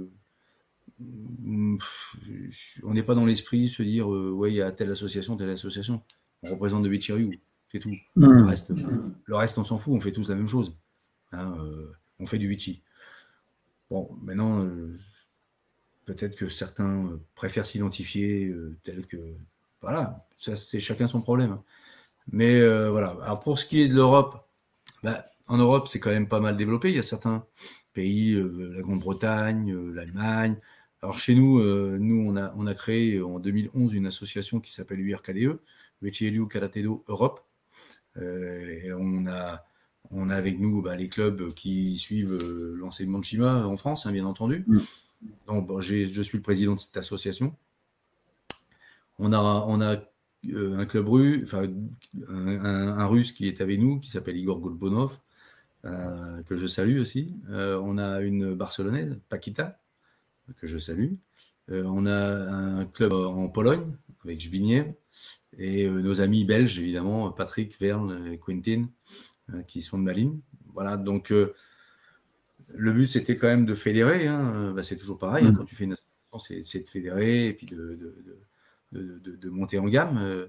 Speaker 3: on n'est pas dans l'esprit de se dire, ouais, il y a telle association. On représente de Bichiryu, c'est tout. Le reste, on s'en fout. On fait tous la même chose. Hein, on fait du Vichy. Bon, maintenant, peut-être que certains préfèrent s'identifier tel que... Voilà, ça, c'est chacun son problème. Mais voilà. Alors, pour ce qui est de l'Europe, en Europe, c'est quand même pas mal développé. Il y a certains pays, la Grande-Bretagne, l'Allemagne. Alors, chez nous, on a créé en 2011 une association qui s'appelle URKDE, Uechi-Ryu Karate-Do Europe. Et on a avec nous les clubs qui suivent l'enseignement de Shima en France, hein, bien entendu. Donc, je suis le président de cette association. On a un club russe, un russe qui est avec nous, qui s'appelle Igor Golbonov, que je salue aussi. On a une barcelonaise, Paquita, que je salue. On a un club en Pologne, avec Zbigniew, et nos amis belges, évidemment, Patrick, Verne et Quentin, qui sont de ma ligne. Voilà, donc le but, c'était quand même de fédérer. Hein. C'est toujours pareil, hein, quand tu fais une association, c'est de fédérer et puis de monter en gamme.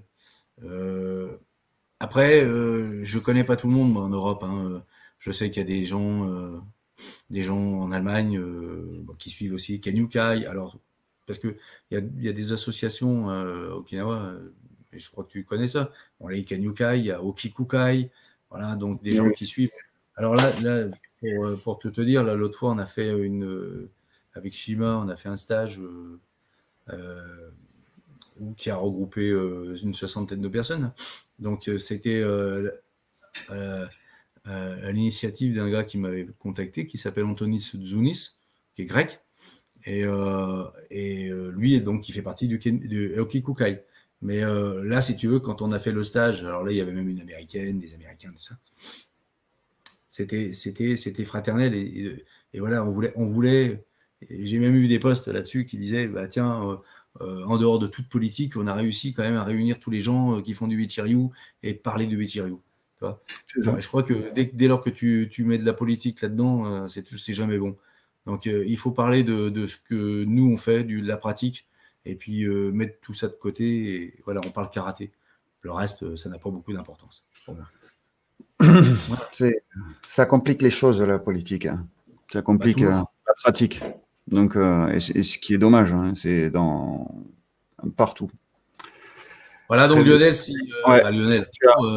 Speaker 3: Après, je connais pas tout le monde moi, en Europe. Hein. Je sais qu'il y a des gens en Allemagne qui suivent aussi Kenyukai. Alors, parce que il y a des associations à Okinawa, et je crois que tu connais ça. Bon, là, il y a Kenyukai, il y a Okikukai, voilà, donc des gens qui suivent. Alors là pour te dire, là, l'autre fois, on a fait avec Shima, on a fait un stage qui a regroupé une 60aine de personnes. Donc, c'était à l'initiative d'un gars qui m'avait contacté, qui s'appelle Antonis Zounis, qui est grec, et lui, donc, il fait partie du Okikukai. Mais là, si tu veux, quand on a fait le stage, alors là, il y avait même une américaine, des Américains, tout ça. C'était fraternel et voilà, on voulait. J'ai même eu des posts là-dessus qui disaient, tiens, en dehors de toute politique, on a réussi quand même à réunir tous les gens qui font du Bichiryu et de parler de Bichiryu. Je crois que dès lors que tu mets de la politique là-dedans, c'est jamais bon. Donc, il faut parler de ce que nous, on fait, de la pratique, et puis mettre tout ça de côté. Et voilà, on parle karaté. Le reste, ça n'a pas beaucoup d'importance pour moi.
Speaker 2: Voilà. Ça complique les choses, la politique. Hein. Ça complique la pratique. Donc, et ce qui est dommage, hein, c'est partout.
Speaker 3: Voilà, donc Lionel, Lionel,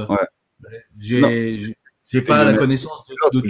Speaker 3: j'ai pas la connaissance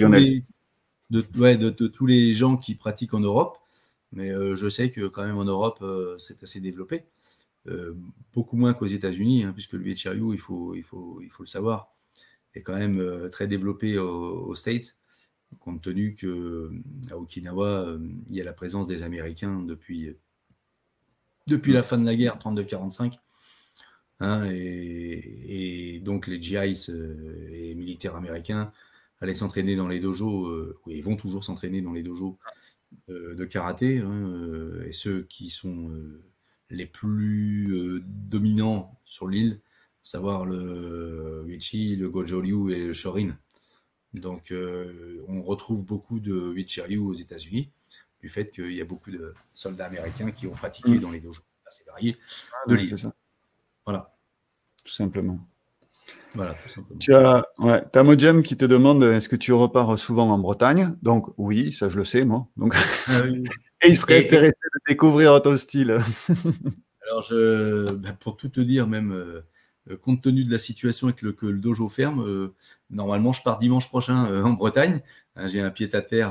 Speaker 3: de tous les gens qui pratiquent en Europe, mais je sais que quand même en Europe, c'est assez développé. Beaucoup moins qu'aux États-Unis, hein, puisque le Wii Chit Ryu, il faut le savoir, est quand même très développé aux States, compte tenu qu'à Okinawa, il y a la présence des Américains depuis la fin de la guerre 32-45. Hein, et donc les GIs et militaires américains allaient s'entraîner dans les dojos, ils vont toujours s'entraîner dans les dojos de karaté, hein, et ceux qui sont les plus dominants sur l'île, à savoir le Wichi, le Goju-Ryu et le Shorin. Donc on retrouve beaucoup de Wichi Ryu aux États-Unis, du fait qu'il y a beaucoup de soldats américains qui ont pratiqué dans les dojos assez variés de l'île. Voilà.
Speaker 2: Tout simplement.
Speaker 3: Voilà, tout simplement.
Speaker 2: Tu as Modjem qui te demande est-ce que tu repars souvent en Bretagne? Donc, oui, ça je le sais, moi. Donc... et il serait intéressé de découvrir ton style.
Speaker 3: Alors, pour tout te dire, même compte tenu de la situation avec que le dojo ferme, normalement, je pars dimanche prochain en Bretagne. J'ai un pied-à-terre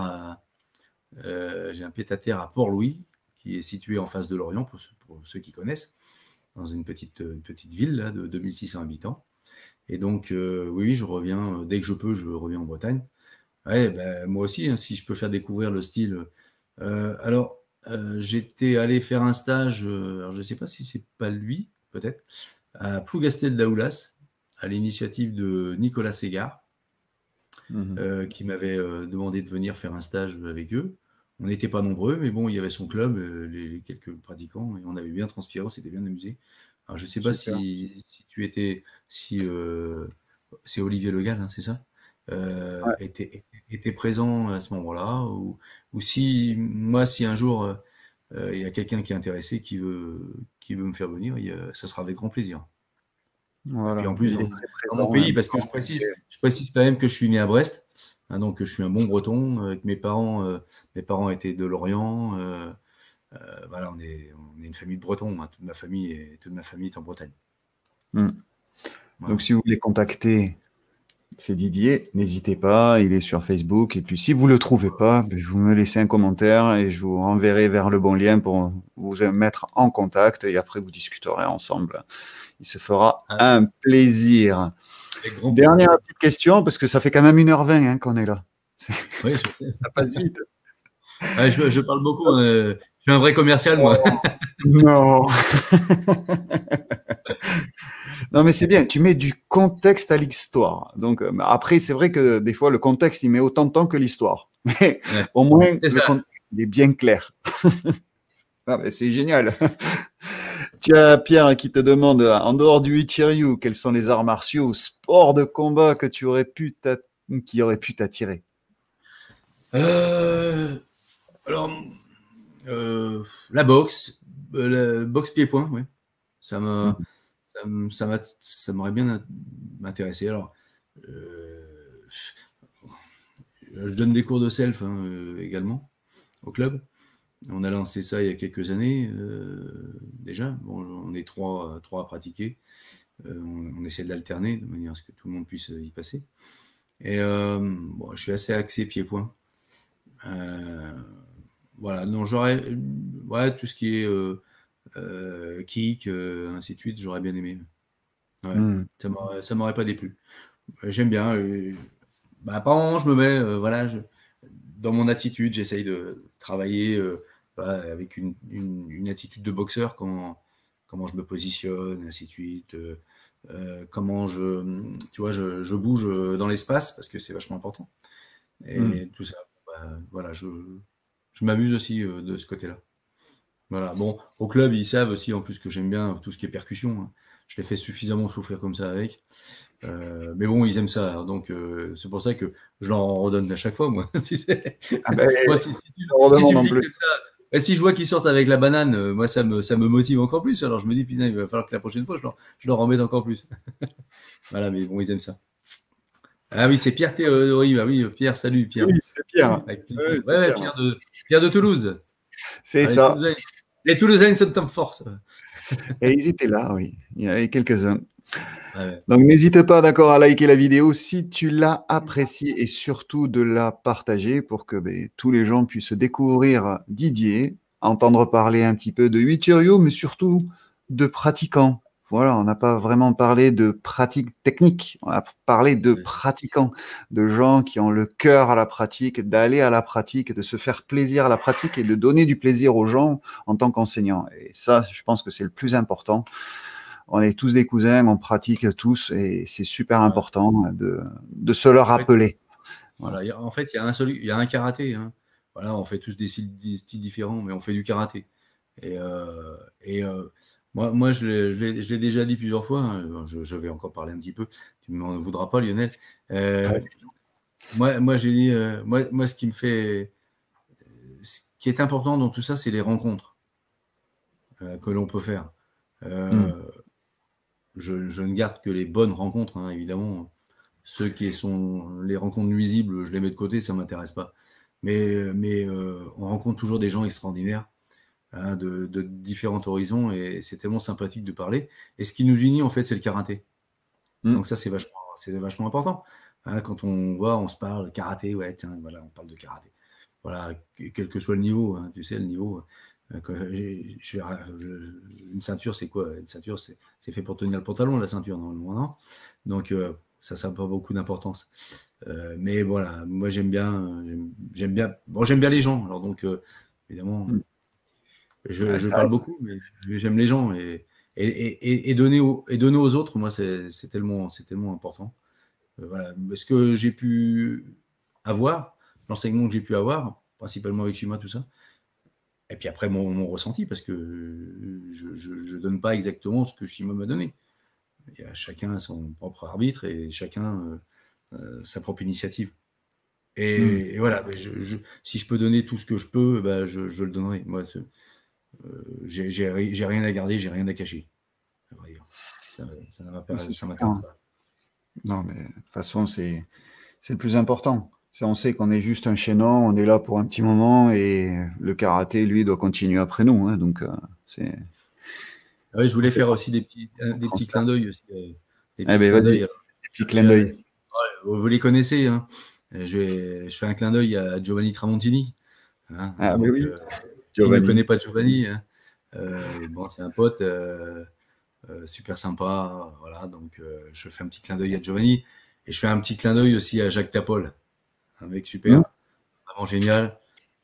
Speaker 3: à Port-Louis, qui est situé en face de Lorient, pour ceux qui connaissent, dans une petite ville là, de 2600 habitants. Et donc, oui, je reviens, dès que je peux, je reviens en Bretagne. Ouais, moi aussi, hein, si je peux faire découvrir le style. Alors, j'étais allé faire un stage, alors je ne sais pas si c'est pas lui, peut-être, à Plougastel d'Aoulas, à l'initiative de Nicolas Ségard, qui m'avait demandé de venir faire un stage avec eux. On n'était pas nombreux, mais bon, il y avait son club, les quelques pratiquants, et on avait bien transpiré, on s'était bien amusé. Alors, je ne sais pas si tu étais, c'est Olivier Le Gall, hein, c'est ça, était présent à ce moment-là, ou si un jour il y a quelqu'un qui est intéressé, qui veut me faire venir, ce sera avec grand plaisir.
Speaker 2: Voilà.
Speaker 3: Et puis en plus, dans mon pays, parce que je précise quand même que je suis né à Brest, hein, donc je suis un bon breton, avec mes parents étaient de Lorient. Voilà, on est une famille de Bretons, hein, toute ma famille est en Bretagne.
Speaker 2: Voilà. Donc si vous voulez contacter, c'est Didier, n'hésitez pas, il est sur Facebook, et puis si vous ne le trouvez pas, vous me laissez un commentaire et je vous renverrai vers le bon lien pour vous mettre en contact, et après vous discuterez ensemble. Il se fera un plaisir. Dernière petite question, parce que ça fait quand même 1h20 hein, qu'on est là.
Speaker 3: Oui, je sais.
Speaker 2: Ça passe vite.
Speaker 3: Ouais, je parle beaucoup. Je suis un vrai commercial, moi.
Speaker 2: Non. Non, mais c'est bien. Tu mets du contexte à l'histoire. Donc, après, c'est vrai que des fois, le contexte, il met autant de temps que l'histoire. Mais au moins, le contexte, il est bien clair. Ah, mais c'est génial. Tu as Pierre qui te demande, en dehors du Wii Chit Ryu, quels sont les arts martiaux, sports de combat qui auraient pu t'attirer?
Speaker 3: Alors, la boxe pied-point, oui. Ça m'aurait bien m'intéresser. Alors, je donne des cours de self également au club. On a lancé ça il y a quelques années déjà. Bon, on est trois à pratiquer. On essaie de l'alterner de manière à ce que tout le monde puisse y passer. Et je suis assez axé pied-point. Voilà, non, j'aurais tout ce qui est kick, ainsi de suite, j'aurais bien aimé. Ouais, ça m'aurait pas déplu. J'aime bien. Apparemment, je me mets, dans mon attitude, j'essaye de travailler avec une attitude de boxeur, comment je me positionne, ainsi de suite. Comment je bouge dans l'espace, parce que c'est vachement important. Et tout ça, voilà, je m'amuse aussi de ce côté-là. Voilà. Bon, au club, ils savent aussi en plus que j'aime bien tout ce qui est percussion. Hein. je l'ai fait suffisamment souffrir comme ça avec. Mais bon, ils aiment ça. Donc, c'est pour ça que je leur en redonne à chaque fois, moi. Tu sais.
Speaker 2: Ah ben,
Speaker 3: Moi, si tu
Speaker 2: redemande
Speaker 3: me
Speaker 2: en
Speaker 3: dis
Speaker 2: plus.
Speaker 3: comme ça, et si je vois qu'ils sortent avec la banane, moi, ça me motive encore plus. Alors, je me dis, putain, il va falloir que la prochaine fois, je leur en mette encore plus. Voilà, mais bon, ils aiment ça. Ah oui, c'est Pierre Théorie. Bah oui, Pierre, salut, Pierre.
Speaker 2: Oui, c'est Pierre.
Speaker 3: Avec
Speaker 2: Oui,
Speaker 3: plaisir.
Speaker 2: c'est
Speaker 3: Ouais,
Speaker 2: Pierre.
Speaker 3: Pierre de Toulouse.
Speaker 2: C'est
Speaker 3: Ah,
Speaker 2: ça.
Speaker 3: Les Toulousains sont en force.
Speaker 2: Et ils étaient là, oui. Il y en avait quelques-uns.
Speaker 3: Ouais.
Speaker 2: Donc, n'hésite pas, d'accord, à liker la vidéo si tu l'as appréciée et surtout de la partager pour que tous les gens puissent découvrir Didier, entendre parler un petit peu de Huicherio, mais surtout de pratiquants. Voilà, on n'a pas vraiment parlé de pratique technique, on a parlé de pratiquants, de gens qui ont le cœur à la pratique, d'aller à la pratique, de se faire plaisir à la pratique et de donner du plaisir aux gens en tant qu'enseignant. Et ça, je pense que c'est le plus important. On est tous des cousins, on pratique tous et c'est super important de se le rappeler.
Speaker 3: Voilà, en fait, il y a un karaté. Hein. Voilà, on fait tous des styles différents, mais on fait du karaté. Et moi, je l'ai déjà dit plusieurs fois. Hein, je vais encore parler un petit peu. Tu ne m'en voudras pas, Lionel. Moi, j'ai dit, moi, ce qui est important dans tout ça, c'est les rencontres que l'on peut faire. Je ne garde que les bonnes rencontres, hein, évidemment. Ceux qui sont les rencontres nuisibles, je les mets de côté, ça ne m'intéresse pas. Mais on rencontre toujours des gens extraordinaires, hein, de différents horizons, et c'est tellement sympathique de parler. Et ce qui nous unit, en fait, c'est le karaté. Donc ça, c'est vachement important. Hein, quand on voit, on se parle karaté, ouais, tiens, voilà, on parle de karaté. Voilà, quel que soit le niveau, hein, tu sais, le niveau. Une ceinture, c'est quoi? Une ceinture, c'est fait pour tenir le pantalon, la ceinture, normalement, non? Donc, ça n'a pas beaucoup d'importance. Mais voilà, moi, j'aime bien les gens. Alors, donc, évidemment, je parle beaucoup, mais j'aime les gens. Et donner aux autres, moi, c'est tellement important. Voilà. Ce que j'ai pu avoir, l'enseignement que j'ai pu avoir, principalement avec Shima, tout ça, et puis après, mon ressenti, parce que je ne donne pas exactement ce que Shima m'a donné. Il y a chacun son propre arbitre et chacun sa propre initiative. Et voilà, si je peux donner tout ce que je peux, je le donnerai. Moi, j'ai rien à garder, j'ai rien à cacher. Ça m'intéresse pas.
Speaker 2: Non, mais de toute façon, c'est le plus important. On sait qu'on est juste un chaînon, on est là pour un petit moment et le karaté, lui, doit continuer après nous. Hein, donc, c'est.
Speaker 3: Ouais, je voulais faire aussi des petits clins d'œil. Des petits
Speaker 2: clins d'œil.
Speaker 3: Vous les connaissez. Hein. Je fais un clin d'œil à Giovanni Tramontini. Hein.
Speaker 2: Ah, donc, oui.
Speaker 3: Qui ne connaît pas Giovanni, hein. Bon, c'est un pote super sympa. Voilà, donc je fais un petit clin d'œil à Giovanni. Et je fais un petit clin d'œil aussi à Jacques Tapol. Un mec super, vraiment génial.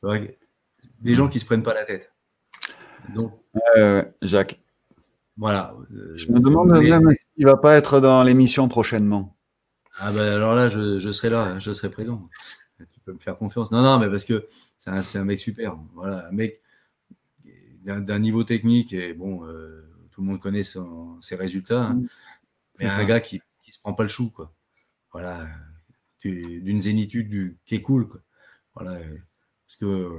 Speaker 3: Des gens qui ne se prennent pas la tête. Donc,
Speaker 2: Jacques.
Speaker 3: Voilà.
Speaker 2: Je me demande même s'il ne va pas être dans l'émission prochainement.
Speaker 3: Ah ben alors là, je serai là, hein, je serai présent. Tu peux me faire confiance. Non, mais parce que c'est un mec super. Voilà, un mec d'un niveau technique et bon, tout le monde connaît ses résultats. Hein, mais un gars qui se prend pas le chou, quoi. Voilà, d'une zénitude qui est cool, quoi. Voilà, parce que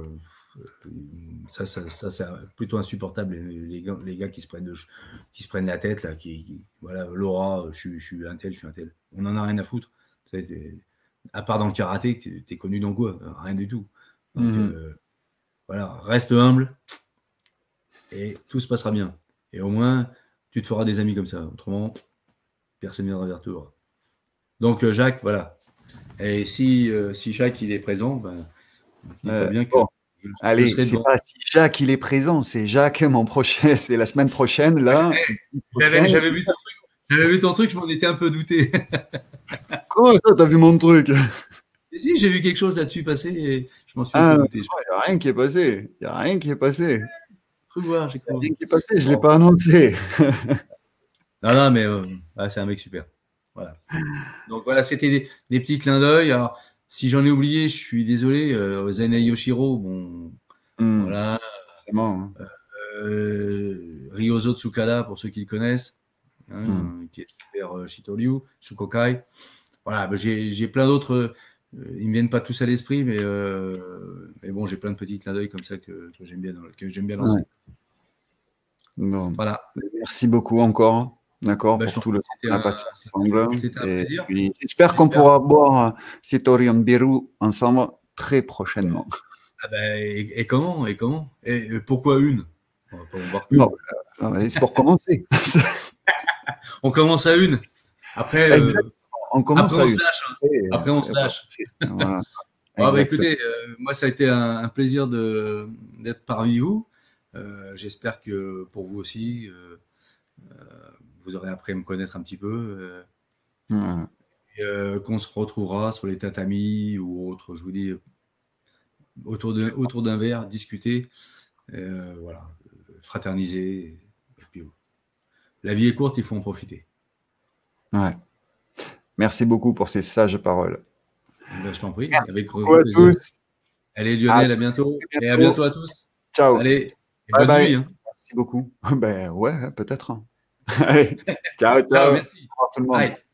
Speaker 3: ça c'est plutôt insupportable, les gars qui se prennent la tête, là, voilà, Laura, je suis un tel. On n'en a rien à foutre. À part dans le karaté, t'es connu dans quoi? Rien du tout. Donc, voilà, reste humble et tout se passera bien. Et au moins, tu te feras des amis comme ça. Autrement, personne ne viendra vers toi. Donc, Jacques, voilà. Et si Jacques, il est présent, dis-toi bien que
Speaker 2: bon, allez, c'est pas si Jacques, il est présent, c'est Jacques, mon prochain, c'est la semaine prochaine, là.
Speaker 3: J'avais vu ton truc, je m'en étais un peu douté.
Speaker 2: Comment ça, t'as vu mon truc?
Speaker 3: Et si, j'ai vu quelque chose là-dessus passer et je m'en suis un peu douté.
Speaker 2: Il n'y a rien qui est passé. Il n'y a rien qui est passé.
Speaker 3: J'ai cru voir.
Speaker 2: Rien qui est passé, je ne l'ai pas annoncé.
Speaker 3: Non, mais c'est un mec super. Voilà. Donc voilà, c'était des petits clins d'œil. Alors, si j'en ai oublié, je suis désolé. Zenei Yoshiro, bon, voilà.
Speaker 2: C'est bon.
Speaker 3: Ryozo Tsukada, pour ceux qui le connaissent. qui est super Shitoryu, Shukokai. Voilà, j'ai plein d'autres. Ils ne me viennent pas tous à l'esprit, mais bon, j'ai plein de petits clins d'œil comme ça que j'aime bien lancer.
Speaker 2: Bon.
Speaker 3: Voilà.
Speaker 2: Merci beaucoup encore. D'accord, pour tout le temps qu'on a passé ensemble.
Speaker 3: C'était un plaisir.
Speaker 2: J'espère qu'on pourra boire Shitorion Biru ensemble très prochainement.
Speaker 3: Ah ben, et comment? Et pourquoi une? On va pas en boire plus.
Speaker 2: Non, c'est pour commencer.
Speaker 3: On commence à une. Après,
Speaker 2: on commence
Speaker 3: après,
Speaker 2: à
Speaker 3: on
Speaker 2: une.
Speaker 3: se lâche. Après, on se lâche.
Speaker 2: Voilà.
Speaker 3: Bah, écoutez, moi, ça a été un plaisir d'être parmi vous. J'espère que pour vous aussi, vous aurez appris à me connaître un petit peu. Qu'on se retrouvera sur les tatamis ou autre, je vous dis, autour d'un verre, discuter, voilà, fraterniser. Et puis, la vie est courte, il faut en profiter.
Speaker 2: Ouais. Merci beaucoup pour ces sages paroles.
Speaker 3: Ben, je t'en prie.
Speaker 2: Merci
Speaker 3: avec
Speaker 2: beaucoup à tous.
Speaker 3: Allez, Lionel, à bientôt. Et à bientôt à tous.
Speaker 2: Ciao.
Speaker 3: Allez,
Speaker 2: bye
Speaker 3: bonne
Speaker 2: bye.
Speaker 3: nuit. Hein.
Speaker 2: Merci beaucoup. Ben ouais, peut-être. Allez, ciao, ciao.
Speaker 3: Ciao, merci.
Speaker 2: Au revoir tout le monde.
Speaker 3: Bye.